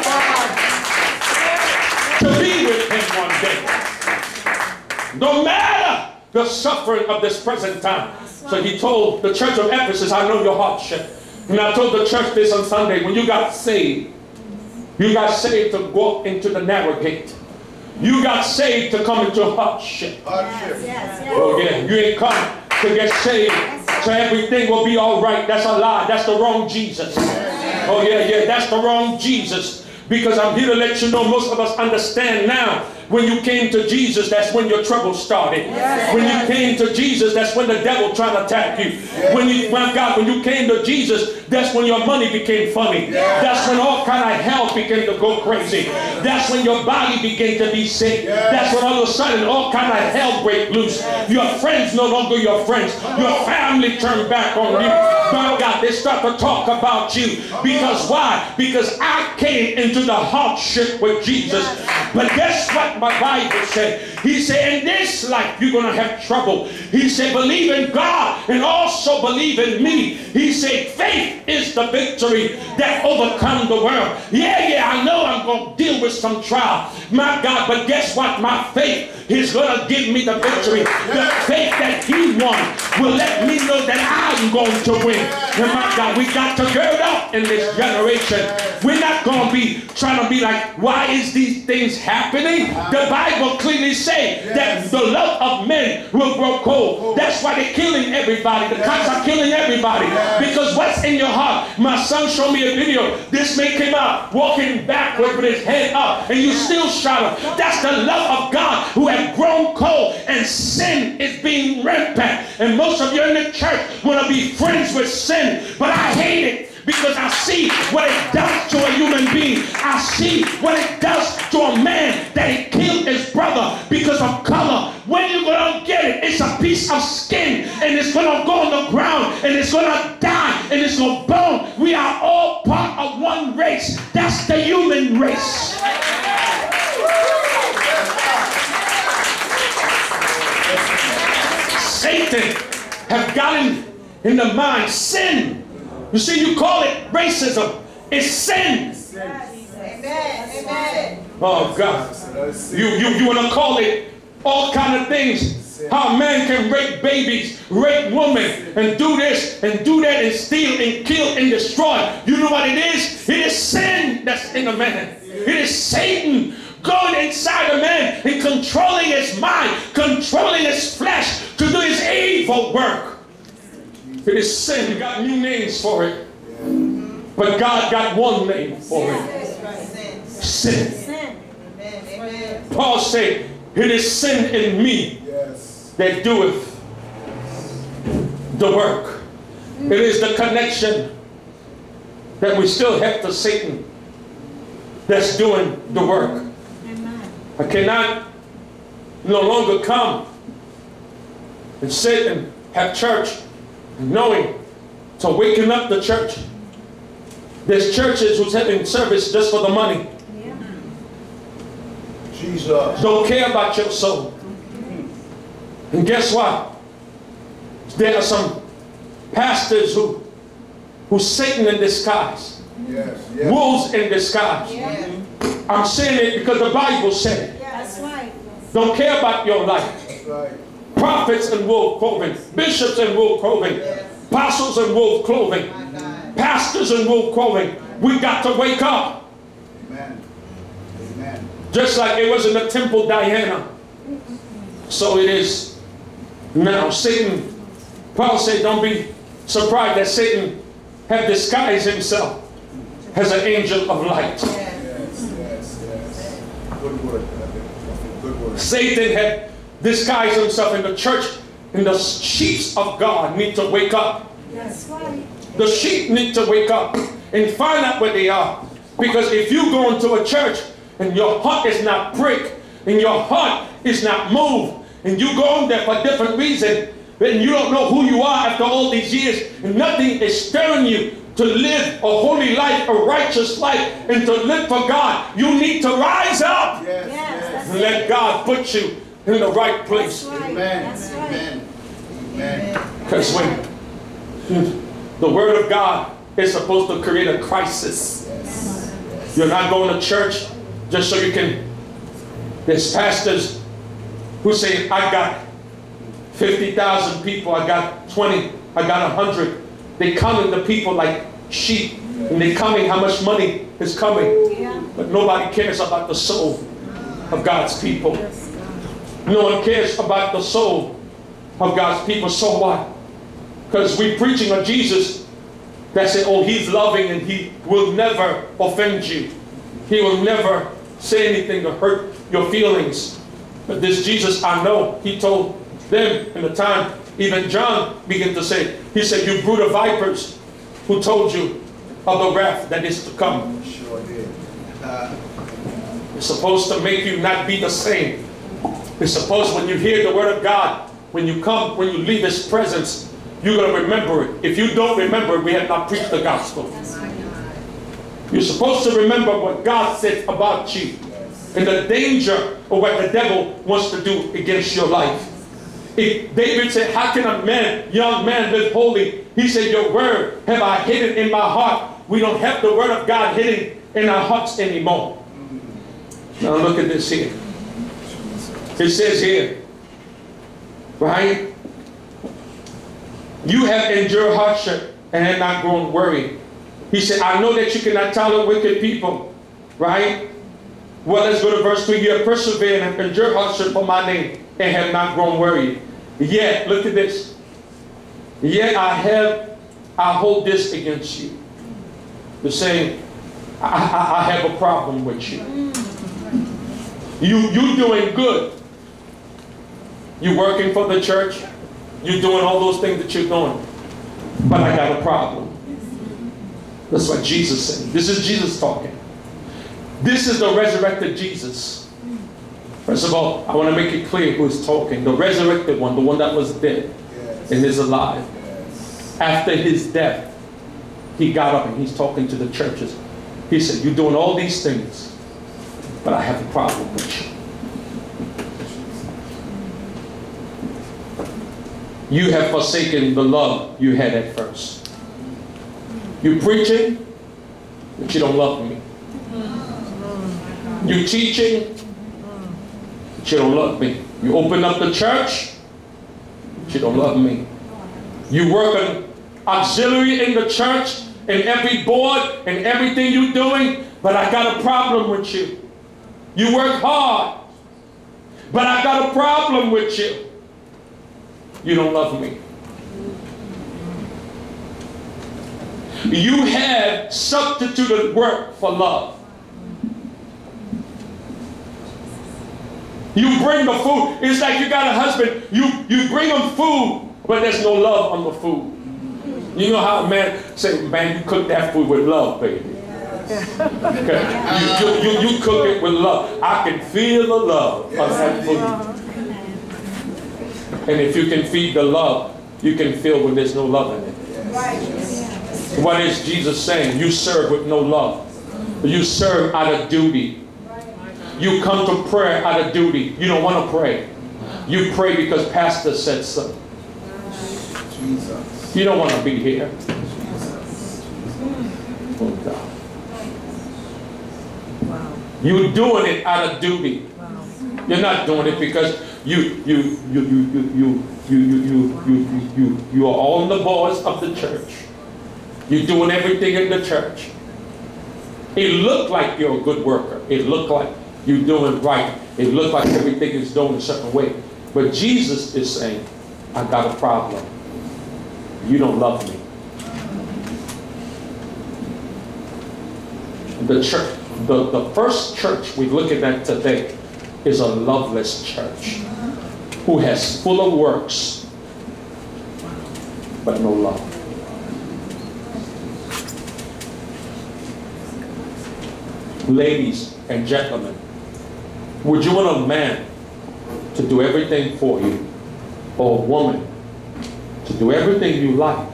To be with Him one day. No matter the suffering of this present time. So He told the church of Ephesus, I know your hardship. And I told the church this on Sunday, when you got saved to walk into the narrow gate. You got saved to come into hardship. Oh yeah, you ain't come to get saved so everything will be all right. That's a lie. That's the wrong Jesus. Oh yeah, that's the wrong Jesus. Because I'm here to let you know, most of us understand now, when you came to Jesus, that's when your trouble started. Yes. When you came to Jesus, that's when the devil tried to attack you. Yes. When you came to Jesus, that's when your money became funny. Yes. That's when all kind of hell began to go crazy. Yes. That's when your body began to be sick. Yes. That's when all of a sudden all kind of hell break loose. Yes. Your friends no longer your friends. Your family turned back on you. My God, they start to talk about you. Because why? Because I came into the hardship with Jesus. But guess what my Bible said? He said, in this life you're going to have trouble. He said, believe in God and also believe in me. He said, faith is the victory that overcomes the world. Yeah, I know I'm going to deal with some trial. My God, but guess what? My faith is going to give me the victory. The faith that He won will let me know that I'm going to win. And my God, we got to gird up in this generation. We're not going to be trying to be like, why is these things happening? The Bible clearly says that the love of men will grow cold. That's why they're killing everybody. The cops are killing everybody. Because what's in your heart? My son showed me a video. This man came out walking backward with his head up, and you still shot him. That's the love of God who has grown cold, and sin is being rampant. And most of you in the church want to be friends with sin, but I hate it. Because I see what it does to a human being. I see what it does to a man that he killed his brother because of color. When you're going to get it, it's a piece of skin, and it's going to go on the ground, and it's going to die, and it's going to burn. We are all part of one race. That's the human race. Satan have gotten in the mind sin. You see, you call it racism. It's sin. Amen. Oh God. You want to call it all kind of things. How a man can rape babies, rape women, and do this and do that and steal and kill and destroy. You know what it is? It is sin that's in a man. It is Satan going inside a man and controlling his mind, controlling his flesh to do his evil work. It is sin. You got new names for it. But God got one name for it. Sin. Paul said, it is sin in me that doeth the work. It is the connection that we still have to Satan that's doing the work. I cannot no longer come and sit and have church knowing to waking up the church. There's churches who's having service just for the money. Jesus. Don't care about your soul. And guess what? There are some pastors who Satan in disguise. Yes, yes. Wolves in disguise. Yeah. I'm saying it because the Bible said it. That's right. Don't care about your life. That's right. Prophets in wolf clothing, bishops in wolf clothing, apostles in wolf clothing, pastors in wolf clothing. We got to wake up. Amen. Amen. Just like it was in the temple Diana, so it is now. Satan, Paul said, don't be surprised that Satan have disguised himself as an angel of light. Yes, yes, yes. Good word. Good word. Satan had disguised himself in the church, and the sheep of God need to wake up. That's right. The sheep need to wake up and find out where they are. Because if you go into a church and your heart is not pricked, and your heart is not moved, and you go in there for different reasons, and you don't know who you are after all these years, and nothing is stirring you to live a holy life, a righteous life, and to live for God, you need to rise up Yes, Yes, yes. that's and let God put you in the right place. That's right. Amen. That's right. Amen. Amen. Because when the Word of God is supposed to create a crisis, you're not going to church just so you can. There's pastors who say, I got 50,000 people, I got 20, I got 100. They counting the people like sheep, and they counting how much money is coming. Yeah. But nobody cares about the soul of God's people. No one cares about the soul of God's people. So what? Because we're preaching a Jesus that said, oh, he's loving and he will never offend you. He will never say anything to hurt your feelings. But this Jesus, I know, he told them in the time, even John began to say, he said, you brood of vipers, who told you of the wrath that is to come. Sure did. It's supposed to make you not be the same. It's supposed, when you hear the word of God, when you come, when you leave his presence, you're going to remember it. If you don't remember it, we have not preached the gospel. You're supposed to remember what God said about you and the danger of what the devil wants to do against your life. If David said, how can a man, young man, live holy? He said, your word have I hidden in my heart. We don't have the word of God hidden in our hearts anymore. Now look at this here. It says here, right? You have endured hardship and have not grown weary. He said, I know that you cannot tolerate wicked people, right? Well, let's go to verse 3. You have persevered and endured hardship for my name and have not grown weary. Yet, look at this. Yet I hold this against you. The saying, I have a problem with you. You doing good. You working for the church. You're doing all those things that you're doing. But I got a problem. That's what Jesus said. This is Jesus talking. This is the resurrected Jesus. First of all, I want to make it clear who's talking. The resurrected one, the one that was dead and is alive. After his death, he got up and he's talking to the churches. He said, you're doing all these things, but I have a problem with you. You have forsaken the love you had at first. You preaching, but you don't love me. You teaching, but you don't love me. You open up the church, but you don't love me. You work an auxiliary in the church, and every board, and everything you're doing, but I got a problem with you. You work hard, but I got a problem with you. You don't love me. You have substituted work for love. You bring the food. It's like you got a husband. You bring him food, but there's no love on the food. You know how a man say, man, you cook that food with love, baby. Okay. You cook it with love. I can feel the love of that food. And if you can feed the love, you can feel when there's no love in it. What is Jesus saying? You serve with no love. You serve out of duty. You come to prayer out of duty. You don't want to pray. You pray because pastor said so. Jesus. You don't want to be here. Oh God. You're doing it out of duty. You're not doing it because you are on the boards of the church. You're doing everything in the church. It looked like you're a good worker. It looked like you're doing right. It looked like everything is done a certain way. But Jesus is saying, I got a problem. You don't love me. The church, the first church we're looking at today is a loveless church who has full of works but no love. Ladies and gentlemen, would you want a man to do everything for you, or a woman to do everything you like,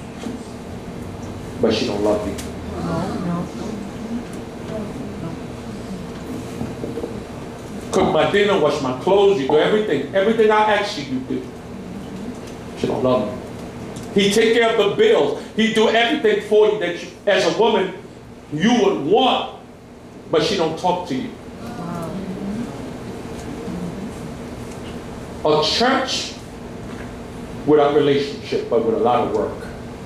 but she don't love you? Cook my dinner, wash my clothes, you do everything. Everything I ask you, you do. She don't love me. He take care of the bills. He do everything for you that you, as a woman, you would want, but she don't talk to you. A church without relationship, but with a lot of work.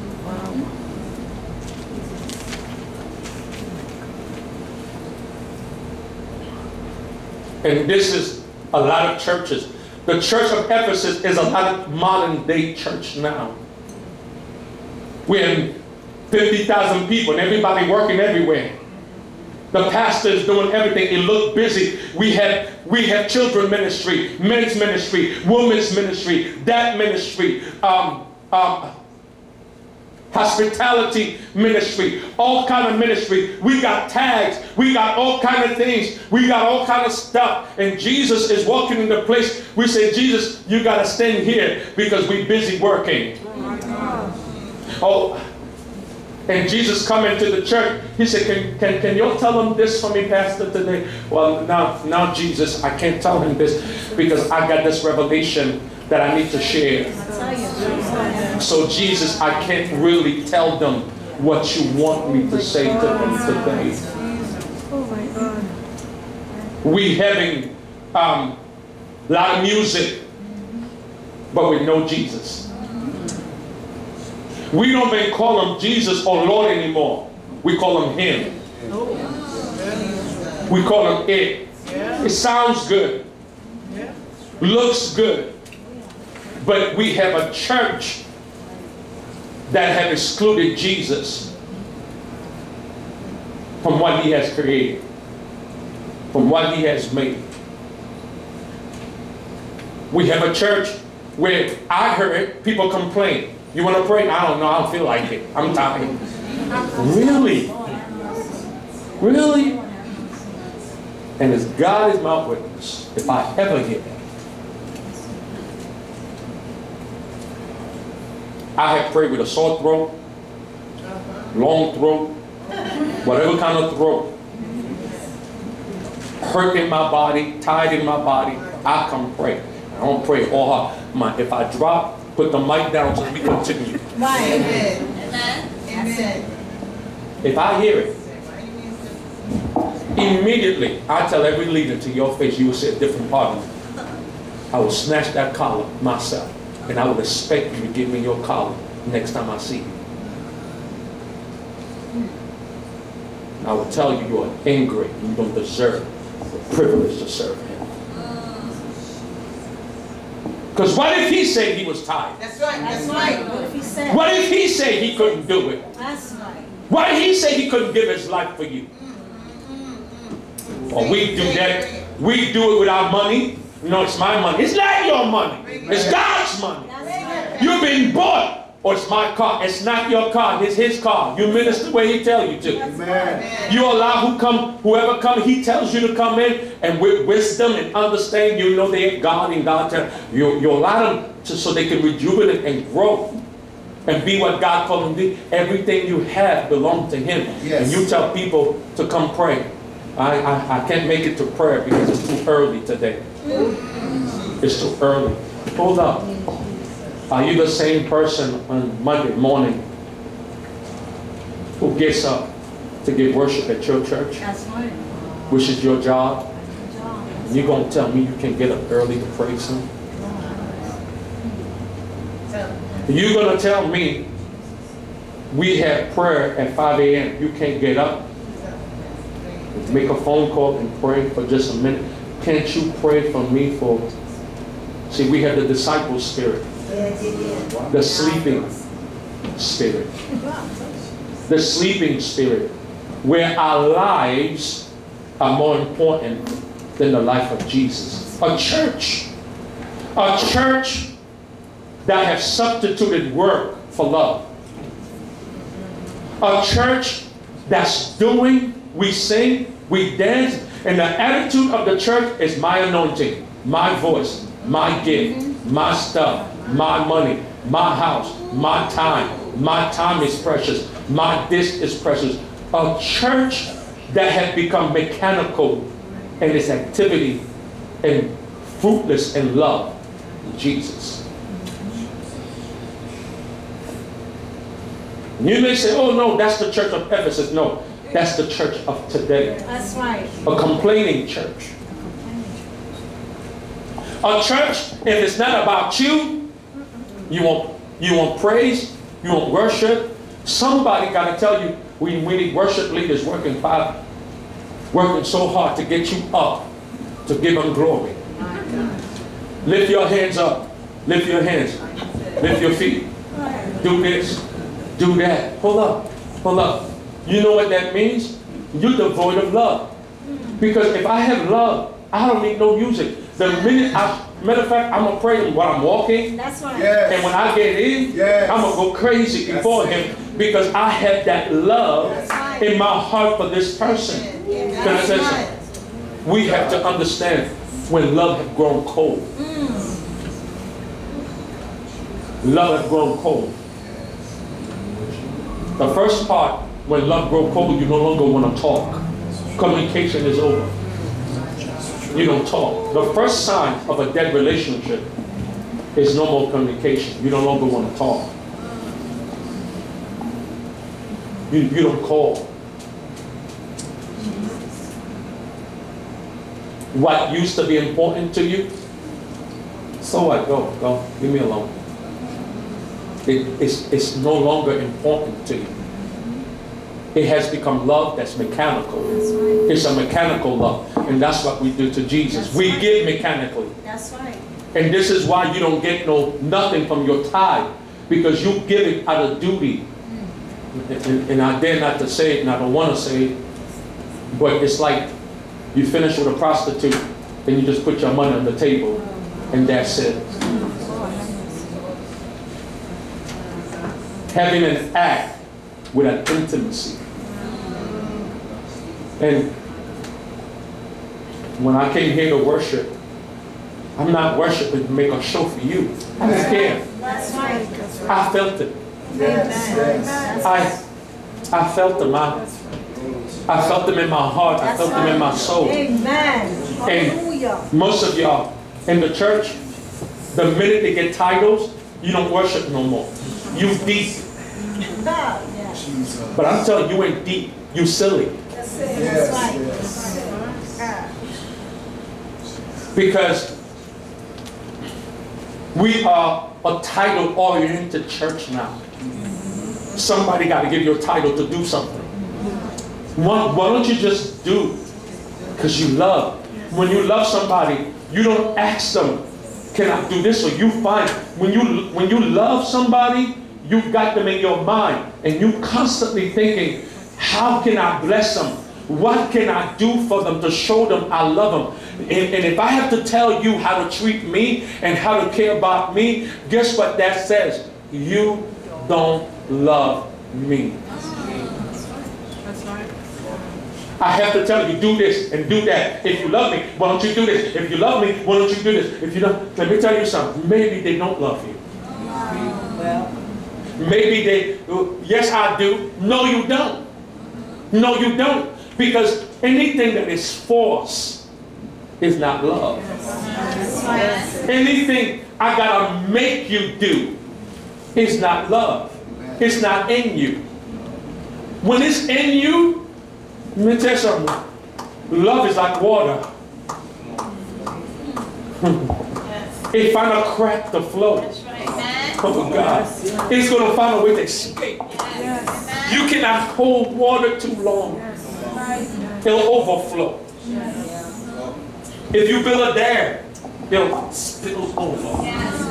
And this is a lot of churches. The church of Ephesus is a lot of modern day church now. We're in 50,000 people and everybody working everywhere. The pastor is doing everything. It looked busy. We have children ministry, men's ministry, women's ministry, that ministry, hospitality ministry, all kind of ministry. We got tags. We got all kind of things. We got all kind of stuff. And Jesus is walking in the place. We say, Jesus, you got to stand here because we're busy working. Oh, and Jesus come into the church. He said, can you tell him this for me, Pastor, today? Well, now Jesus, I can't tell him this because I got this revelation that I need to share. So Jesus, I can't really tell them what you want me to say to them today. Oh my God. We having a lot of music, but with no Jesus. We don't even call him Jesus or Lord anymore. We call him him. We call him it. It sounds good. Looks good. But we have a church that have excluded Jesus from what he has created, from what he has made. We have a church where I heard people complain. You want to pray? I don't know. I don't feel like it. I'm tired. Really? Really? And as God is my witness, if I ever hear that, I have prayed with a sore throat, long throat, whatever kind of throat, hurt in my body, tired in my body. I come pray. I don't pray all hard. If I drop, put the mic down so we continue. Amen. Amen. If I hear it, immediately I tell every leader to your face, you will say a different part of me. I will snatch that collar myself. And I would expect you to give me your collar next time I see you. And I will tell you you are angry. You don't deserve the privilege to serve him. Because what if he said he was tired? That's right. That's right. What if he said? What if he said he couldn't do it? That's right. What if he said he couldn't give his life for you? Or we do that. We do it with our money. No, it's my money. It's not your money. It's God's money. You're being bought. Or it's my car. It's not your car. It's his car. You minister where he tells you to. Amen. You allow whoever comes, he tells you to come in, and with wisdom and understanding, you know they have God, and God tells you allow them so they can rejuvenate and grow and be what God called them to be. Everything you have belongs to him. Yes. And you tell people to come pray. I can't make it to prayer because it's too early today. It's too early. Hold up. Are you the same person on Monday morning who gets up to give worship at your church? That's right. Which is your job? And you're going to tell me you can get up early to praise Him? You're going to tell me we have prayer at 5 a.m. You can't get up, make a phone call and pray for just a minute? Can't you pray for me for... See, we have the disciple spirit, the sleeping spirit, the sleeping spirit, where our lives are more important than the life of Jesus. A church that has substituted work for love. A church that's doing, we sing, we dance, and the attitude of the church is my anointing, my voice, my gift, my stuff, my money, my house, my time. My time is precious. My this is precious. A church that has become mechanical in its activity and fruitless in love. Jesus. You may say, oh no, that's the church of Ephesus. No, that's the church of today. That's right. A complaining church. A church, if it's not about you, you want praise, you want worship. Somebody got to tell you, we need worship leaders working so hard to get you up, to give them glory. Lift your hands up. Lift your hands. Lift your feet. Do this. Do that. Hold up. Hold up. You know what that means? You're devoid of love. Because if I have love, I don't need no music. The minute matter of fact, I'm going to pray while I'm walking. That's right. Yes. And when I get in, yes, I'm going to go crazy before Him because I have that love in my heart for this person. Can I say something? We have to understand when love has grown cold. Love has grown cold. The first part, when love grows cold, you no longer want to talk. Communication is over. You don't talk. The first sign of a dead relationship is no more communication. You no longer want to talk. You don't call. What used to be important to you, so what? Go. Leave me alone. It's no longer important to you. It has become love that's mechanical. Right. It's a mechanical love. And that's what we do to Jesus. That's we right. Give mechanically. That's right. And this is why you don't get nothing from your tithe. Because you give it out of duty. And I dare not to say it, and I don't want to say it. But it's like you finish with a prostitute, and you just put your money on the table, and that's it. Having an act with an intimacy. And when I came here to worship, I'm not worshiping to make a show for you. I'm scared. That's right. I felt it. I felt them. I felt them in my heart. I felt them in my soul. Amen. And most of y'all in the church, the minute they get titles, you don't worship no more. You deep. But I'm telling you, you ain't deep. You silly. That's right. Because we are a title-oriented church now. Somebody got to give you a title to do something. Why don't you just do? Because you love. When you love somebody, you don't ask them, can I do this? Or you find, when you love somebody, you've got them in your mind. And you constantly thinking, how can I bless them? What can I do for them to show them I love them? And if I have to tell you how to treat me and how to care about me, guess what that says? You don't love me. That's right. I have to tell you, do this and do that. If you love me, why don't you do this? If you love me, why don't you do this? If you don't, let me tell you something. Maybe they don't love you. Well, maybe they, yes, I do. No, you don't. No, you don't. Because anything that is forced is not love. Anything I gotta make you do is not love. It's not in you. When it's in you, let me tell you something. Love is like water. It find a crack to flow. Oh God. It's going to find a way to escape. You cannot hold water too long. It'll overflow. If you build a dam, it'll spill over.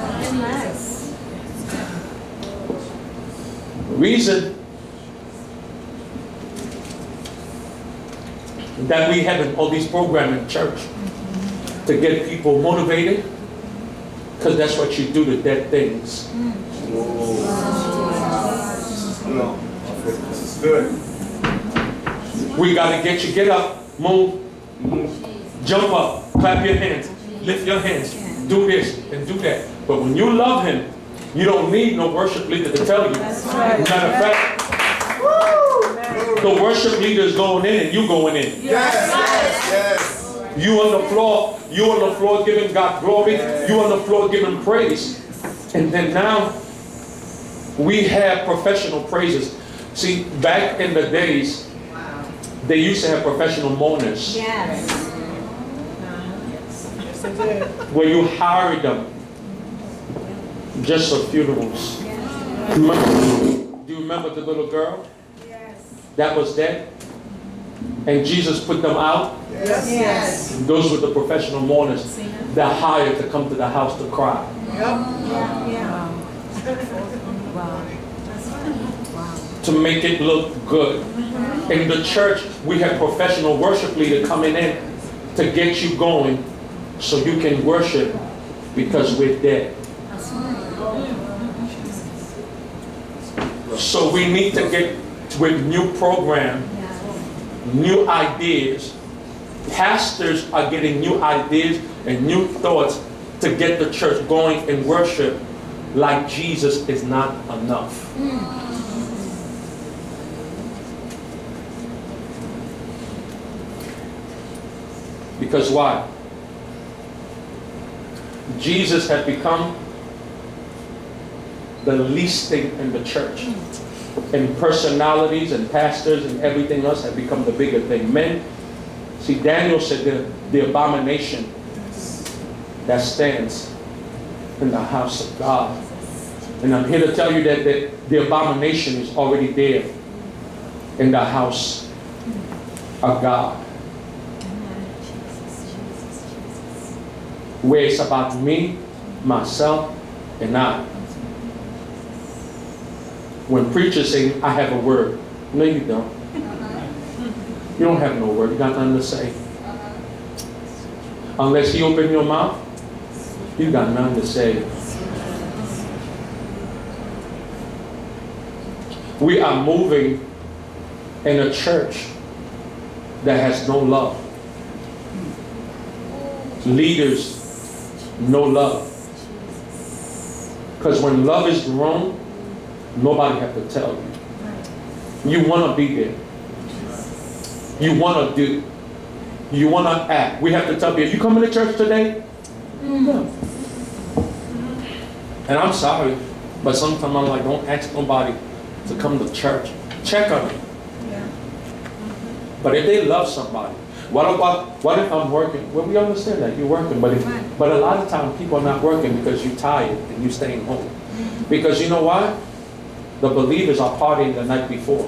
The reason that we have all these programs in church to get people motivated, because that's what you do to dead things. This is good. We got to get you, get up, move, jump up, clap your hands, lift your hands, do this and do that. But when you love him, you don't need no worship leader to tell you. Matter of fact, the worship leader is going in and you going in. Yes. You on the floor giving God glory. You on the floor giving praise. And then now we have professional praises. See, back in the days, they used to have professional mourners. Where you hired them just for funerals. Do you remember the little girl that was dead? And Jesus put them out. Those were the professional mourners that hired to come to the house to cry. To make it look good. In the church, we have professional worship leaders coming in to get you going so you can worship, because we're dead. So we need to get with new program, new ideas. Pastors are getting new ideas and new thoughts to get the church going in worship like Jesus is not enough. Because why? Jesus had become the least thing in the church. And personalities and pastors and everything else have become the bigger thing. Men, see, Daniel said the abomination that stands in the house of God. And I'm here to tell you that the abomination is already there in the house of God. Where it's about me, myself, and I. When preachers say, I have a word. No, you don't. You don't have no word. You got nothing to say. Unless you open your mouth, you got nothing to say. We are moving in a church that has no love. Leaders, no love. Because when love is grown, nobody have to tell you. You want to be there. You want to do. You want to act. We have to tell people, you coming to church today? No. And I'm sorry, but sometimes I'm like, don't ask nobody to come to church. Check on them. But if they love somebody, what if I'm working? Well, we understand that you're working, but a lot of times people are not working because you're tired and you're staying home. Because you know why? The believers are partying the night before.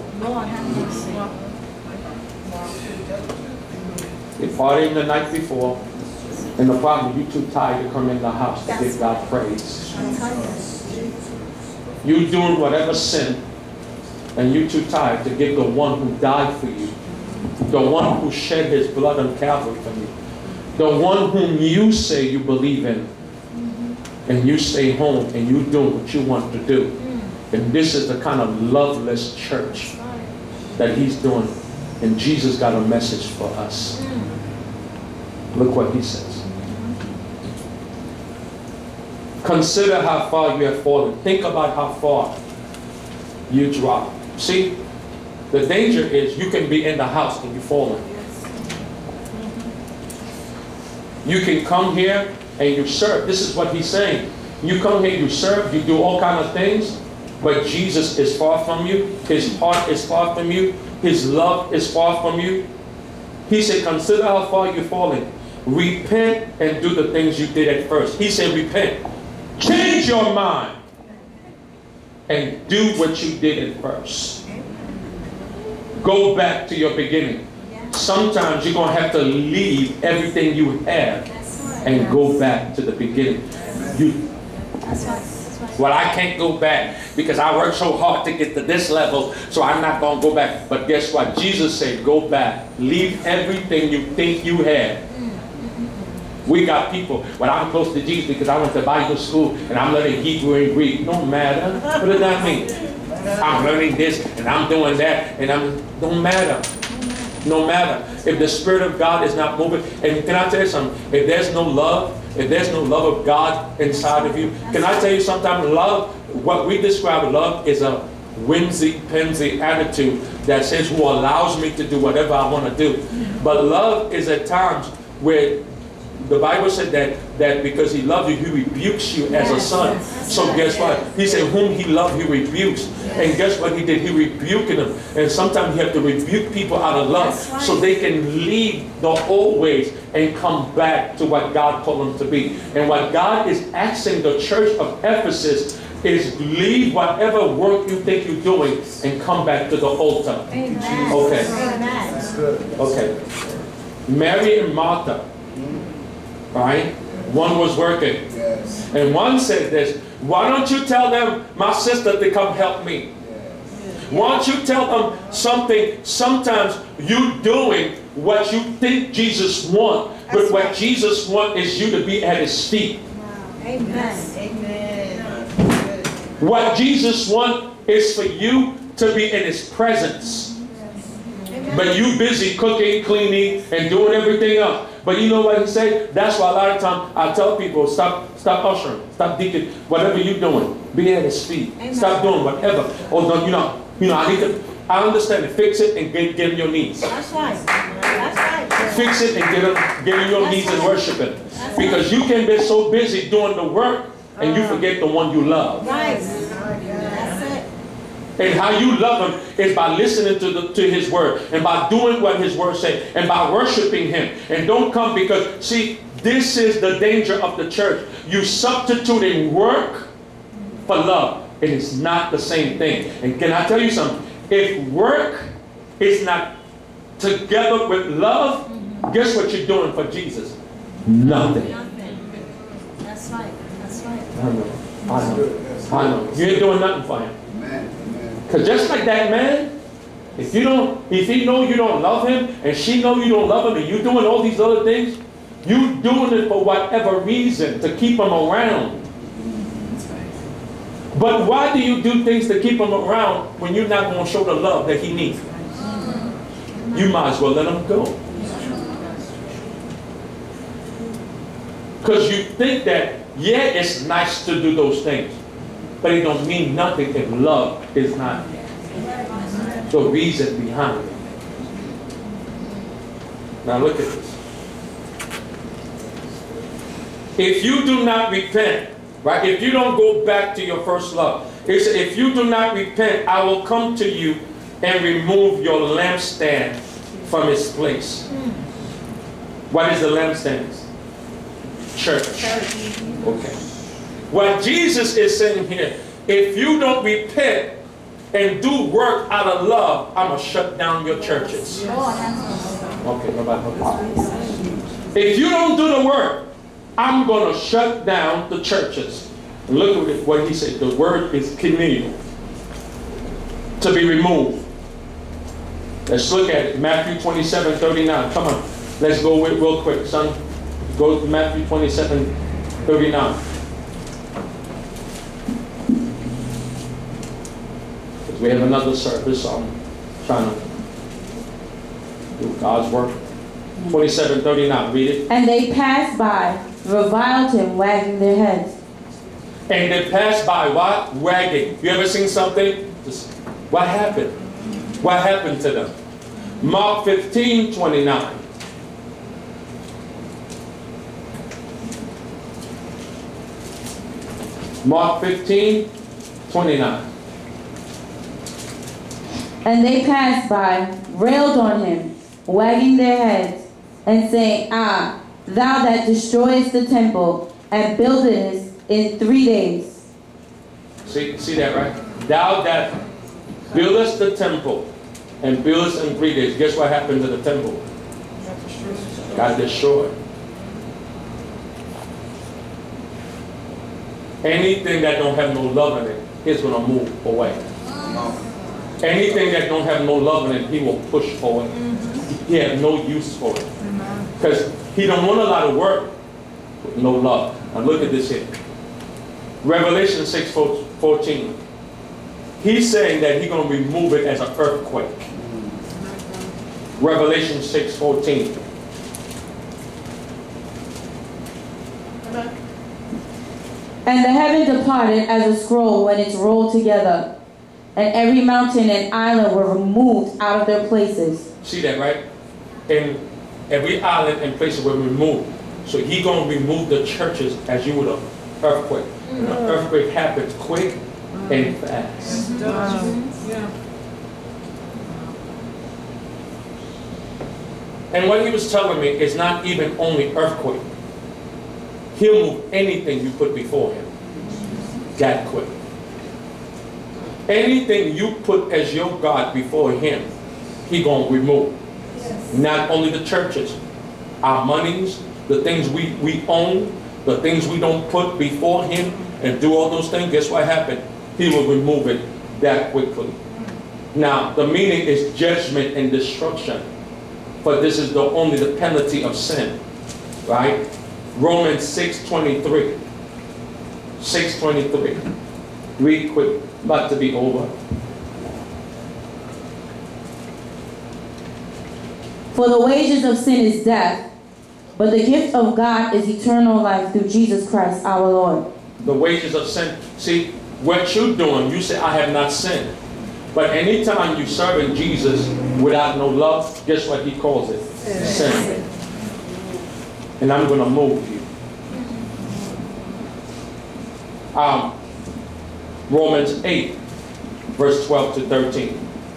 They're partying the night before, and the problem, you're too tired to come in the house to give God praise. You're doing whatever sin, and you're too tired to give the one who died for you, the one who shed his blood on Calvary for you, the one whom you say you believe in, and you stay home and you do what you want to do. And this is the kind of loveless church that he's doing. And Jesus got a message for us. Look what he says. Consider how far you have fallen. Think about how far you dropped. See, the danger is you can be in the house and you're falling. You can come here and you serve. This is what he's saying. You come here, you serve, you do all kinds of things, but Jesus is far from you. His heart is far from you. His love is far from you. He said, consider how far you're falling. Repent and do the things you did at first. He said, repent. Change your mind and do what you did at first. Go back to your beginning. Sometimes you're going to have to leave everything you have and go back to the beginning. Well, I can't go back because I worked so hard to get to this level, so I'm not going to go back. But guess what? Jesus said, go back. Leave everything you think you have. We got people, well, I'm close to Jesus because I went to Bible school and I'm learning Hebrew and Greek. No matter. What does that mean? I'm learning this and I'm doing that and don't matter. No matter. If the Spirit of God is not moving, and can I tell you something? If there's no love of God inside of you, can I tell you sometimes love, what we describe love is a whimsy-pimsy attitude that says who allows me to do whatever I want to do. But love is at times where the Bible said that because he loves you, he rebukes you as a son. So guess what? He said, whom he loved, he rebukes. And guess what he did? He rebuked them. And sometimes you have to rebuke people out of love so they can leave the old ways and come back to what God called them to be. And what God is asking the church of Ephesus is leave whatever work you think you're doing and come back to the altar. Amen. Okay. Amen. Okay. Mary and Martha. Right? One was working. Yes. And one said this, why don't you tell them, my sister, to come help me? Yes. Why don't you tell them something, sometimes you doing what you think Jesus wants, but what Jesus wants is you to be at his feet. Amen. Amen. What Jesus wants is for you to be in his presence. But you busy cooking, cleaning, and doing everything else. But you know what he said? That's why a lot of times I tell people, stop ushering, stop deacon, whatever you're doing, be at his feet. Amen. Stop doing whatever. Or I understand it. Fix it and get on your knees. That's right. That's right. Fix it and get on your knees and worship him. Because you can be so busy doing the work and you forget the one you love. Right. That's it. And how you love him is by listening to his word and by doing what his word says and by worshiping him. And don't come because, see, this is the danger of the church. You substituting work for love. And it's not the same thing. And can I tell you something? If work is not together with love, guess what you're doing for Jesus? Nothing. That's right. That's right. I know. You ain't doing nothing for him. Because just like that man, if he know you don't love him, and she know you don't love him, and you doing all these other things, you doing it for whatever reason, to keep him around. But why do you do things to keep him around when you're not going to show the love that he needs? You might as well let him go. Because you think that, yeah, it's nice to do those things. But it don't mean nothing if love is not the reason behind it. Now look at this. If you do not repent, right? If you don't go back to your first love, it said, if you do not repent, I will come to you and remove your lampstand from its place. What is the lampstand? Church. Okay. What Jesus is saying here, if you don't repent and do work out of love, I'm going to shut down your churches. Okay, nobody. If you don't do the work, I'm going to shut down the churches. Look at what he said. The word is kineo, to be removed. Let's look at it. Matthew 27:39. Come on. Let's go with real quick, son. Go to Matthew 27:39. We have another service. I'm trying to do God's work. 27:39. Read it. And they passed by, reviled him, wagging their heads. And they passed by what? Wagging. You ever seen something? What happened? What happened to them? Mark 15:29. Mark 15:29. And they passed by, railed on him, wagging their heads, and saying, Ah, thou that destroyest the temple, and buildest in 3 days. See that, right? Thou that buildest the temple and buildest in 3 days. Guess what happened to the temple? Got destroyed. Anything that don't have no love in it is going to move away. Anything that don't have no love in it, he will push away. He has no use for it. Because he don't want a lot of work with no love. Now look at this here. Revelation 6:14. He's saying that he's going to remove it as an earthquake. Revelation 6:14. And the heaven departed as a scroll when it's rolled together, and every mountain and island were removed out of their places. See that, right? And every island and places were removed. So he going to remove the churches as you would an earthquake. And an earthquake happens quick and fast. And what he was telling me is not even only earthquake. He'll move anything you put before him. That quick. Anything you put as your God before him, he gonna remove. Yes. Not only the churches, our monies, the things we own, the things we don't put before him and do all those things, guess what happened? He will remove it that quickly. Now, the meaning is judgment and destruction. But this is only the penalty of sin. Right? Romans 6:23. 6:23. Read quick. About to be over. For the wages of sin is death, but the gift of God is eternal life through Jesus Christ our Lord. The wages of sin. See, what you're doing, you say, I have not sinned. But anytime you serving Jesus without no love, guess what he calls it? Sin. And I'm going to move you. Romans 8, verse 12 to 13.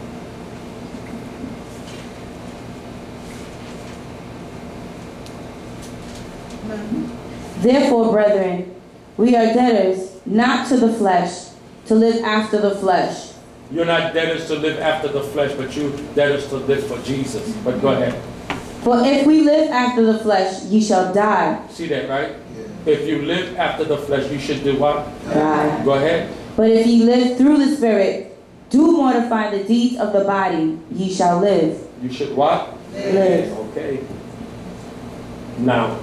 Therefore, brethren, we are debtors, not to the flesh, to live after the flesh. You're not debtors to live after the flesh, but you debtors to live for Jesus. But go ahead. For if we live after the flesh, ye shall die. See that, right? Yeah. If you live after the flesh, you should do what? Die. Go ahead. But if ye live through the Spirit, do mortify the deeds of the body, ye shall live. You should what? Live. Okay. Now,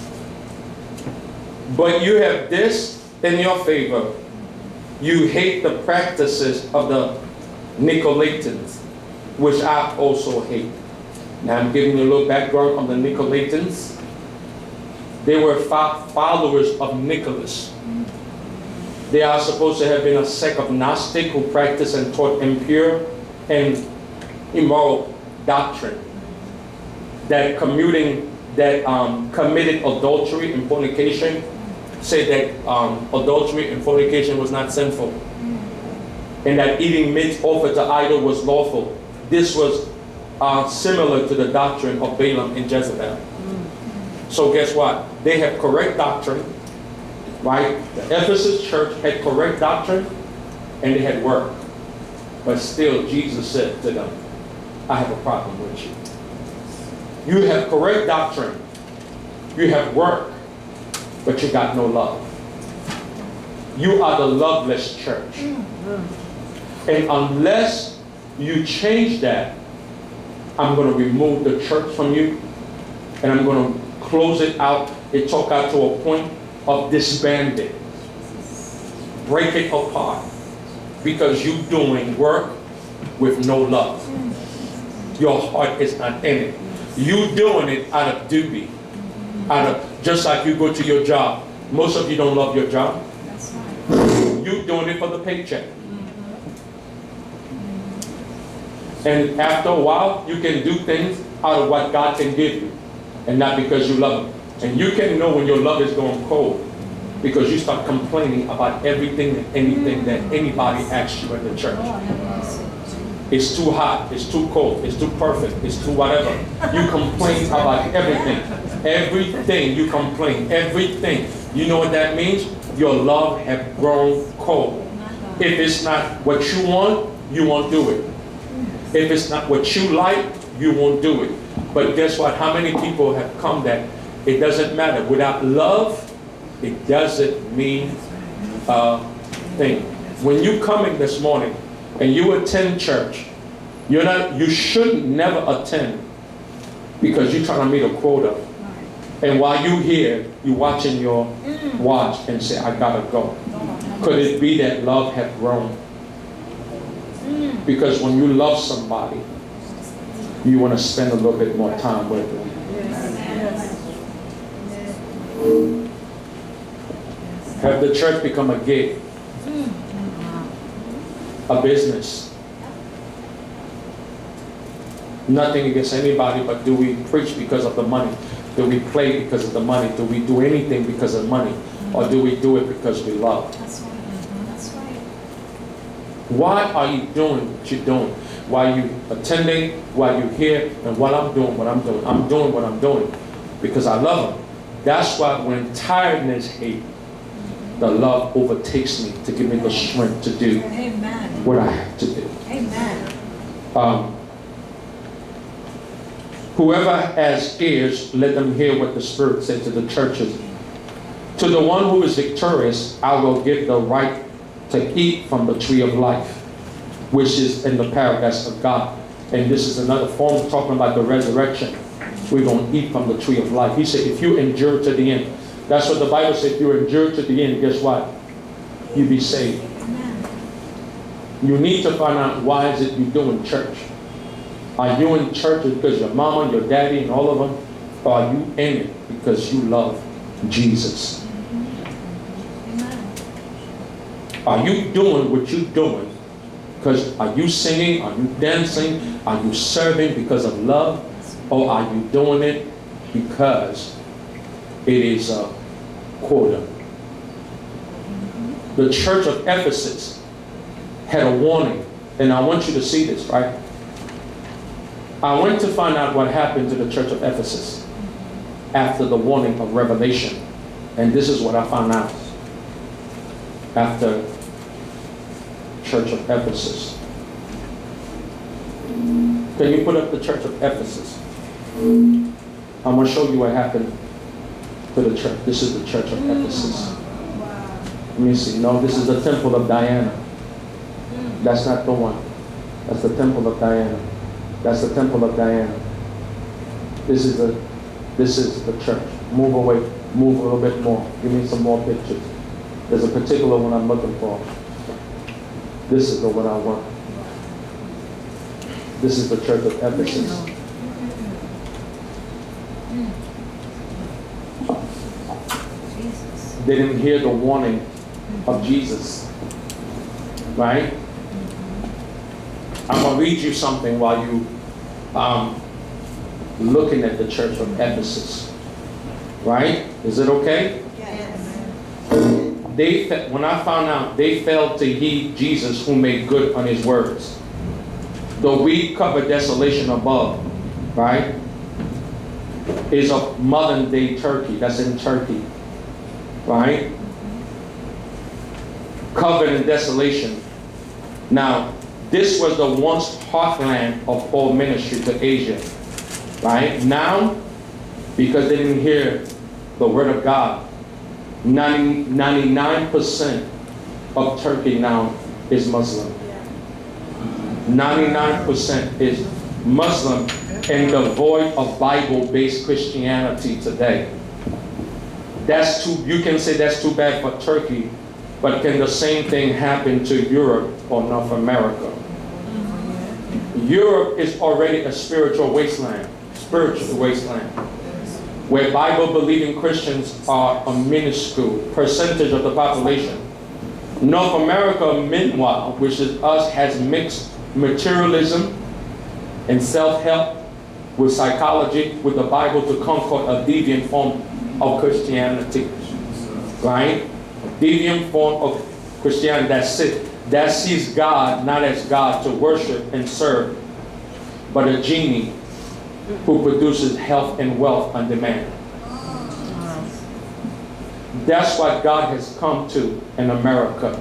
but you have this in your favor. You hate the practices of the Nicolaitans, which I also hate. Now I'm giving you a little background on the Nicolaitans. They were followers of Nicholas. They are supposed to have been a sect of Gnostic who practiced and taught impure and immoral doctrine. That committed adultery and fornication, said that adultery and fornication was not sinful, and that eating meat offered to idol was lawful. This was similar to the doctrine of Balaam and Jezebel. So guess what? They have correct doctrine, right? The Ephesus church had correct doctrine, and they had work. But still, Jesus said to them, I have a problem with you. You have correct doctrine. You have work, but you got no love. You are the loveless church. And unless you change that, I'm going to remove the church from you, and I'm going to close it out and talk out to a point of disbanding. Break it apart. Because you're doing work with no love. Your heart is not in it. You doing it out of duty. Just like you go to your job. Most of you don't love your job. That's right. You doing it for the paycheck. And after a while, you can do things out of what God can give you. And not because you love Him. And you can know when your love is going cold. Because you start complaining about everything and anything that anybody asks you at the church. It's too hot, it's too cold, it's too perfect, it's too whatever. You complain about everything. Everything you complain, everything. You know what that means? Your love has grown cold. If it's not what you won't do it. If it's not what you like, you won't do it. But guess what? How many people have come that it doesn't matter. Without love, it doesn't mean a thing. When you coming this morning and you attend church, you should never attend because you're trying to meet a quota. And while you here, you watching your watch and say, I gotta go. Could it be that love had grown? Because when you love somebody, you want to spend a little bit more time with them. Have the church become a gig? A business? Nothing against anybody, but do we preach because of the money? Do we play because of the money? Do we do anything because of money? Or do we do it because we love? That's right. That's right. Why are you doing what you're doing? Why are you attending? Why are you here? And what I'm doing, what I'm doing. I'm doing what I'm doing because I love Him. That's why when tiredness hits, the love overtakes me to give me the strength to do what I have to do. Amen. Whoever has ears, let them hear what the Spirit said to the churches. To the one who is victorious, I will give the right to eat from the tree of life, which is in the paradise of God. And this is another form of talking about the resurrection. We're going to eat from the tree of life. He said, if you endure to the end. That's what the Bible said. If you endure to the end, guess what? You'll be saved. You need to find out why is it you're doing church. Are you in church because your mama, your daddy, and all of them? Or are you in it because you love Jesus? Are you doing what you're doing? Because are you singing? Are you dancing? Are you serving because of love? Or are you doing it because it is a quota? The church of Ephesus had a warning. And I want you to see this, right? I went to find out what happened to the church of Ephesus after the warning of Revelation. And this is what I found out after church of Ephesus. Can you put up the church of Ephesus? I'm going to show you what happened to the church. This is the church of Ephesus. Let me see. No, this is the temple of Diana. That's not the one. That's the temple of Diana. That's the temple of Diana. This is the church. Move away. Move a little bit more. Give me some more pictures. There's a particular one I'm looking for. This is the one I want. This is the church of Ephesus. They didn't hear the warning of Jesus. Right? I'm going to read you something while you looking at the church of Ephesus. Right? Is it okay? Yes. When I found out, they failed to heed Jesus who made good on His words. The weed covered desolation above, right, is a modern day Turkey. That's in Turkey. Right? Covered in desolation. Now, this was the once heartland of all ministry to Asia. Right? Now, because they didn't hear the word of God, 99% of Turkey now is Muslim. 99% is Muslim and devoid of Bible-based Christianity today. That's too, you can say that's too bad for Turkey, but can the same thing happen to Europe or North America? Europe is already a spiritual wasteland, where Bible-believing Christians are a minuscule percentage of the population. North America, meanwhile, which is us, has mixed materialism and self-help with psychology, with the Bible to conquer a deviant form of Christianity. right? Deviant form of Christianity that sees God not as God to worship and serve, but a genie who produces health and wealth on demand. That's what God has come to in America.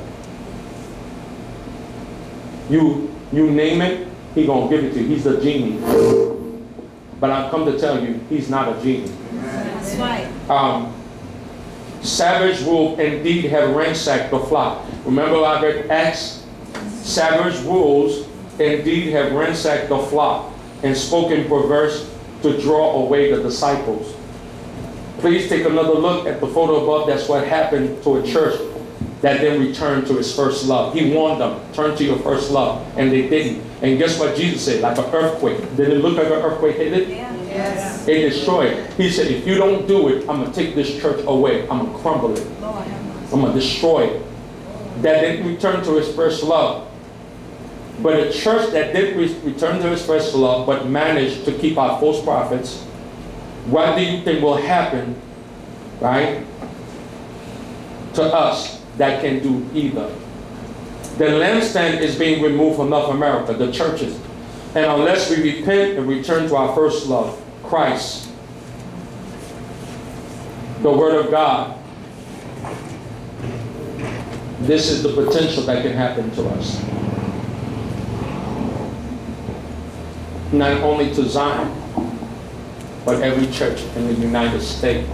You name it, He's going to give it to you. He's the genie. But I've come to tell you, He's not a genie. That's right. Savage wolves indeed have ransacked the flock. Remember I read Acts? Savage wolves indeed have ransacked the flock and spoken perverse to draw away the disciples. Please take another look at the photo above. That's what happened to a church that then returned to its first love. He warned them, turn to your first love. And they didn't. And guess what Jesus said? Like an earthquake. Did it look like an earthquake hit it? Yeah. Yes. It destroyed it. He said, if you don't do it, I'm going to take this church away. I'm going to crumble it. Lord have mercy. I'm going to destroy it. That didn't return to its first love. But a church that did return to its first love, but managed to keep out false prophets, what do you think will happen, right, to us that can do either? The lampstand is being removed from North America, the churches. And unless we repent and return to our first love, Christ, the Word of God, this is the potential that can happen to us. Not only to Zion, but every church in the United States.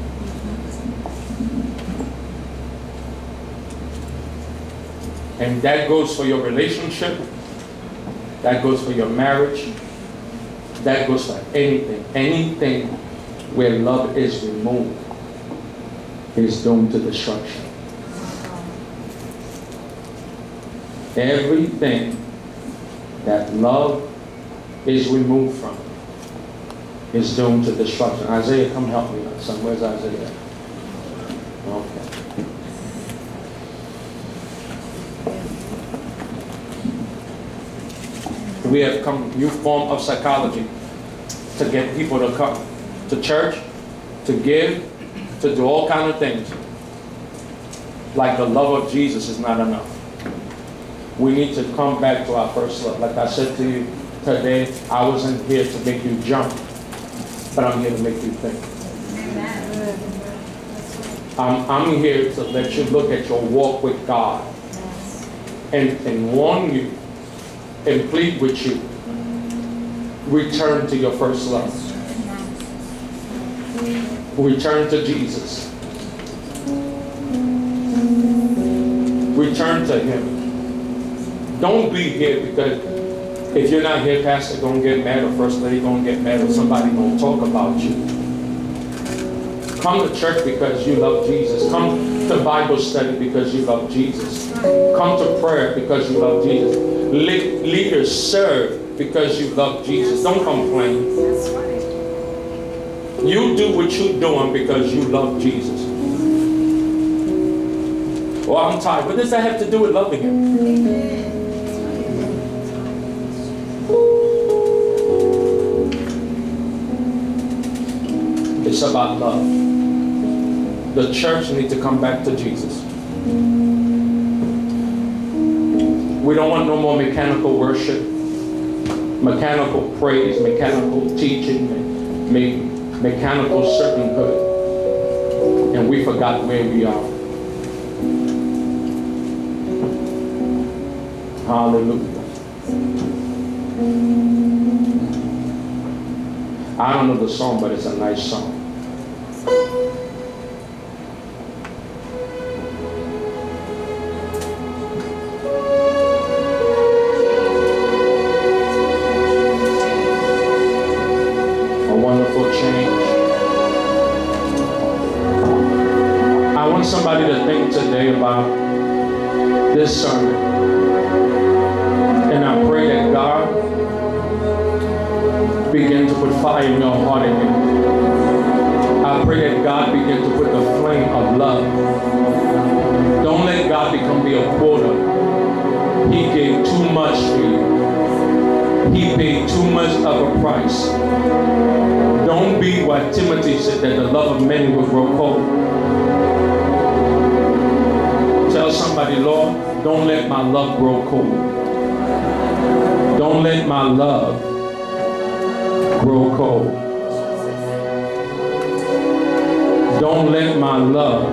And that goes for your relationship, that goes for your marriage, that goes for anything. Anything where love is removed is doomed to destruction. Everything that love is removed from is doomed to destruction. Isaiah, come help me, son. Where's Isaiah? Okay. We have come new form of psychology to get people to come to church, to give, to do all kinds of things. Like the love of Jesus is not enough. We need to come back to our first love. Like I said to you today, I wasn't here to make you jump, but I'm here to make you think. I'm here to let you look at your walk with God and warn you and plead with you. Return to your first love. Return to Jesus. Return to Him. Don't be here because if you're not here, Pastor gonna get mad or First Lady gonna get mad or somebody gonna talk about you. Come to church because you love Jesus. Come to Bible study because you love Jesus. Come to prayer because you love Jesus. Leaders serve because you love Jesus. Don't complain. That's right. You do what you're doing because you love Jesus. Oh, I'm tired. What does that have to do with loving Him? It's about love. The church needs to come back to Jesus. We don't want no more mechanical worship, mechanical praise, mechanical teaching, mechanical servanthood. And we forgot where we are. Hallelujah. I don't know the song, but it's a nice song. A wonderful change. I want somebody to think today about this sermon. And I pray that God begin to put fire in your heart again. I pray that God begin to put the flame of love. Don't let God become the quota. He gave too much for you. He paid too much of a price. Don't be what Timothy said, that the love of many will grow cold. Tell somebody, Lord, don't let my love grow cold. Don't let my love grow cold. Don't let my love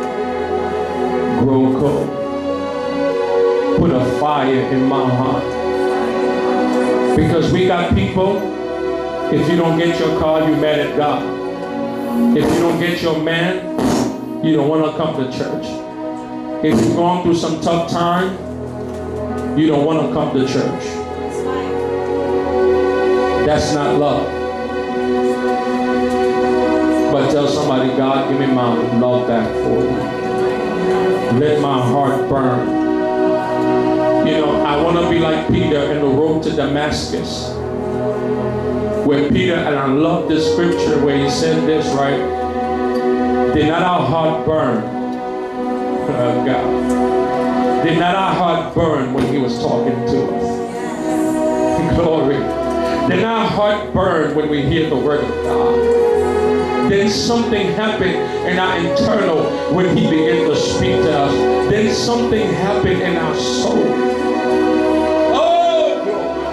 grow cold. Put a fire in my heart. Because we got people, if you don't get your car, you're mad at God. If you don't get your man, you don't want to come to church. If you're going through some tough time, you don't want to come to church. That's not love. But tell somebody, God, give me my love back for you. Let my heart burn. You know, I want to be like Peter in the road to Damascus. Where Peter, and I love this scripture where he said this, right? Did not our heart burn? Oh God. Did not our heart burn when he was talking to us? Glory. Did our heart burn when we hear the word of God? Then something happened in our internal when he began to speak to us. Then something happened in our soul. Oh!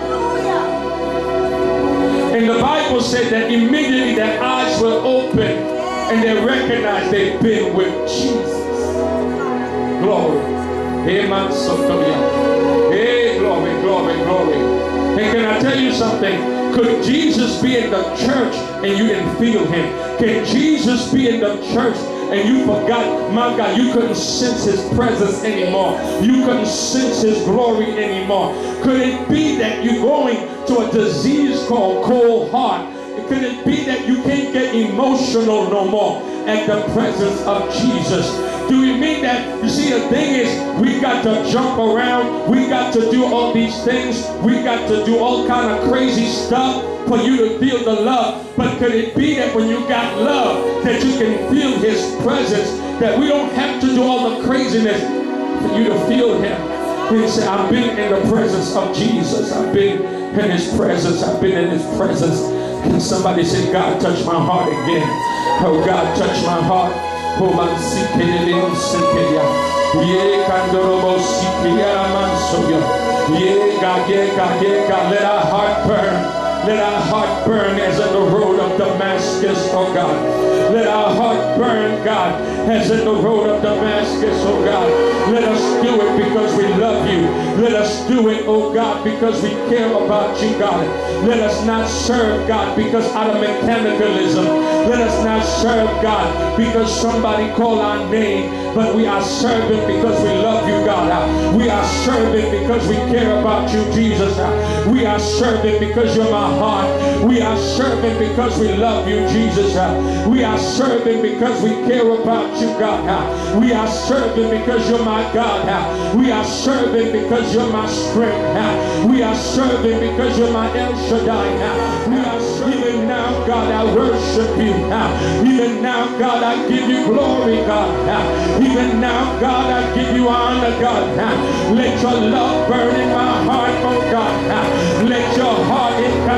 And the Bible said that immediately their eyes were open and they recognized they've been with Jesus. Glory. Amen. Hey, glory, glory, glory. And can I tell you something? Could Jesus be in the church and you didn't feel him? Can Jesus be in the church and you forgot, my God, you couldn't sense his presence anymore. You couldn't sense his glory anymore. Could it be that you're going to a disease called cold heart? Could it be that you can't get emotional no more at the presence of Jesus? Do you mean that? You see, the thing is, we got to jump around. We got to do all these things. We got to do all kind of crazy stuff for you to feel the love. But could it be that when you got love, that you can feel his presence, that we don't have to do all the craziness for you to feel him? He said, I've been in the presence of Jesus. I've been in his presence. I've been in his presence. Can somebody say, God, touch my heart again? Oh, God, touch my heart. Oh, man, God, let our heart burn. Let our heart burn as in the road of Damascus, oh God. Let our heart burn, God, as in the road of Damascus, oh God. Let us do it because we love you. Let us do it, oh God, because we care about you, God. Let us not serve, God, because out of mechanicalism. Let us not serve, God, because somebody called our name. But we are serving because we love you, God. We are serving because we care about you, Jesus. We are serving because you're my heart. We are serving because we love you, Jesus. We are serving because we care about you, God. We are serving because you're my God. We are serving because you're my strength. We are serving because you're my El Shaddai. We are even now, God, I worship you. Even now, God, I give you glory, God. Even now, God, I give you honor, God. Let your love burn in my heart, oh God. Let your heart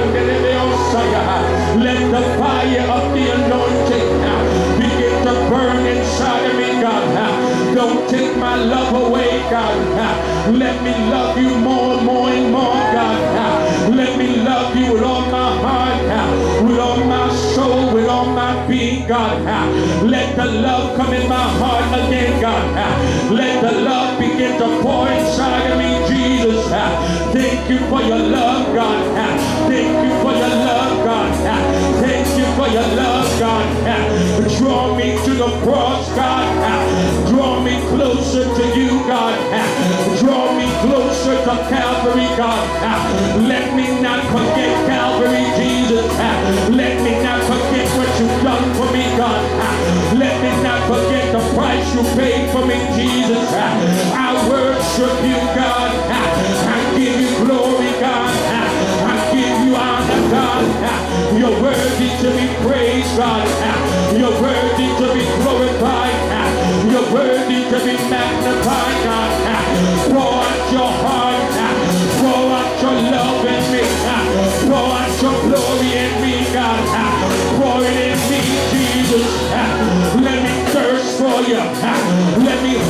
let the fire of the anointing begin to burn inside of me, God. Don't take my love away, God. Let me love you more and more and more, God. Let me love you with all my heart, with all my soul, with all my being, God. Let the love come in my heart again, God. Let the love begin to pour inside of me, Jesus. Thank you for your love, God. Thank you for your love, God. Thank you for your love, God. Draw me to the cross, God. Draw me closer to you, God. Draw me closer to Calvary, God. Let me not forget Calvary, Jesus. Let me not forget what you've done for me, God. Let me not forget the price you paid for me, Jesus. I worship you, God. I give you glory, God. I give you honor, God. You're worthy to be praised, God. You're worthy to be glorified. You're worthy to be magnified, God. Pour out your heart. Pour out your love in me. Pour out your glory in me, God. Pour it in me, Jesus. Let me thirst for you. Let me hunger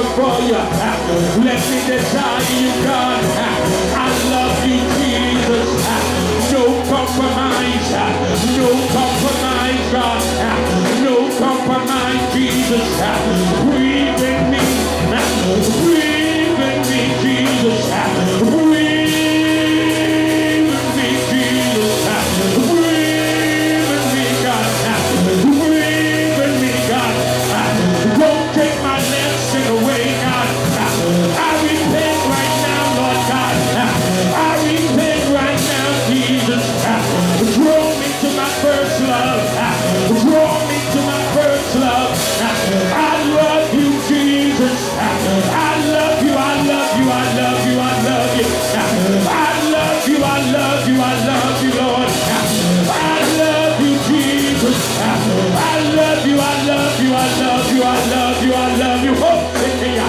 for you. Let me desire you, God. I love you, Jesus. No compromise. No compromise, God. No compromise, Jesus. Breathe in me. Breathe in me, Jesus. Breathe in me, Jesus. Breathe in me, God. Breathe in me, God. Don't take my sin away, God. I repent right now, Lord God. I repent right now, Jesus. Draw me to my first love. Draw me to my first love. I love you, Jesus. I love you, I love you, I love you, I love you. I love you, I love you, I love you, Lord. I love you, Jesus. I love you, I love you, I love you, I love you, I love you. Oh, yeah,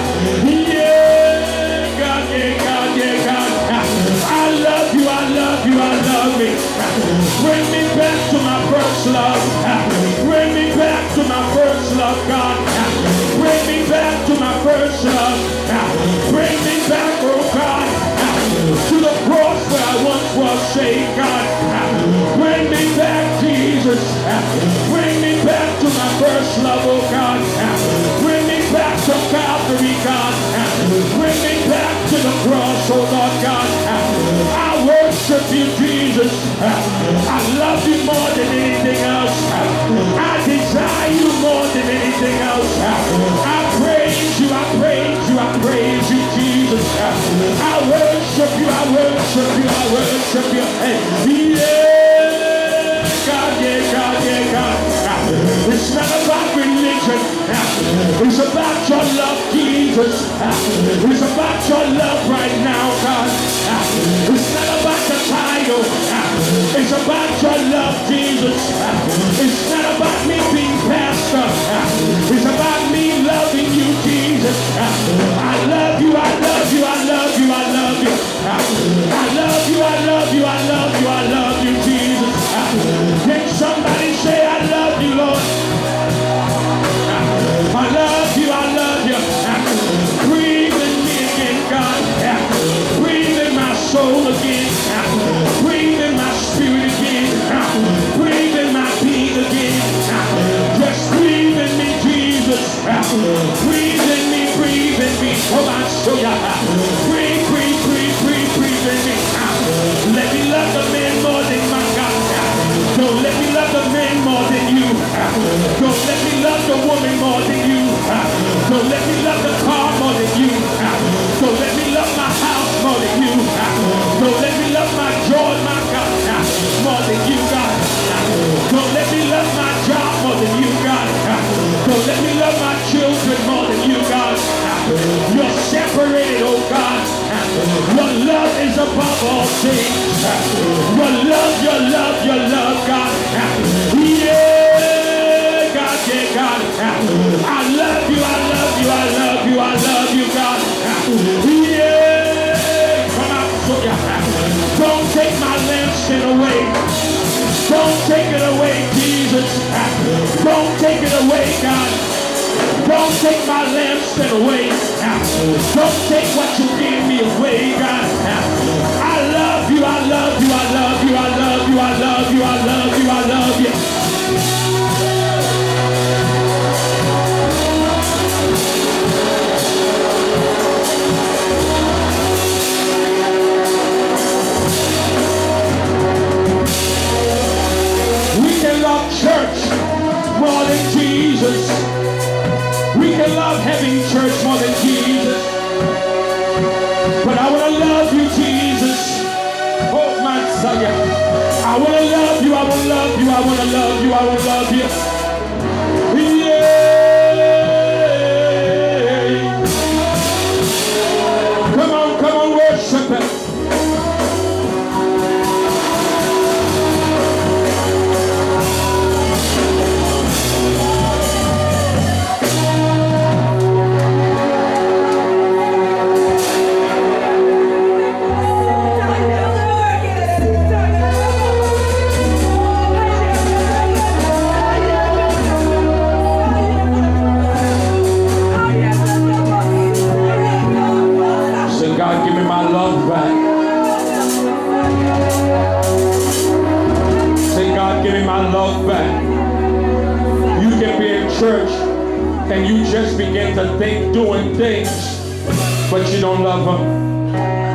God, yeah, God, yeah, God. I love you, I love you, I love me. Bring me back to my first love. Bring me back to my first love, God. Bring me back to my first love. Bring me back, oh God, to the cross where I once was saved, God. Bring me back, Jesus. Bring me back to my first love, oh God. Bring me back to Calvary, God. Bring me back to the cross, oh Lord God. I worship you, Jesus. I love you more than anything else. I desire you more than anything else. I praise you, I praise you, I praise you, Jesus. I worship you, I worship you, I worship you. Hey, yeah, God, yeah, God, yeah, God. It's not about religion. It's about your love, Jesus. It's about your love right now, God. It's not about the title. It's about your love, Jesus. It's not about me being pastor. It's about me loving you, Jesus. I love you, I love you, I love you, I love you. I love you, I love you, I love you, I love you, Jesus. Can somebody say I love you, Lord? I love you, I love you. Breathe in me again, God. Breathe in my soul again. Breathe in my spirit again. Breathe in my being again. Just breathe in me, Jesus. Breathe in me, breathe in me. Oh, I show ya. Breathe, breathe, breathe, breathe, breathe in me. Let me love the man more than my God. Don't let me love the man more than you. Don't let me love the woman more than you. Don't let me love the car more than you. Don't let me love my house more than you. Don't let me love my joy, my God, more than you, God. Don't let me love my job more than you, God. Don't let me love my children more than you, God. You're separated, oh God. Your love is above all things. Your love, your love, your love, God. Yeah, God, yeah, God. I love you, I love you, I love you, I love you, God. Yeah, come out, so don't take my lampstand away. Don't take it away, Jesus. Don't take it away, God. Don't take my lampstand away. Don't take what you gave me away, God. I love you, I love you, I love you, I love you, I love you, I love you, I love you. We can love church more than Jesus. We can love having church more than Jesus. But I want to love you, Jesus. Oh, my son. I want to love you, I want to love you, I want to love you, I want to love you. Yeah. Come on, worship him. Yeah. church and you just begin to think doing things, but you don't love them.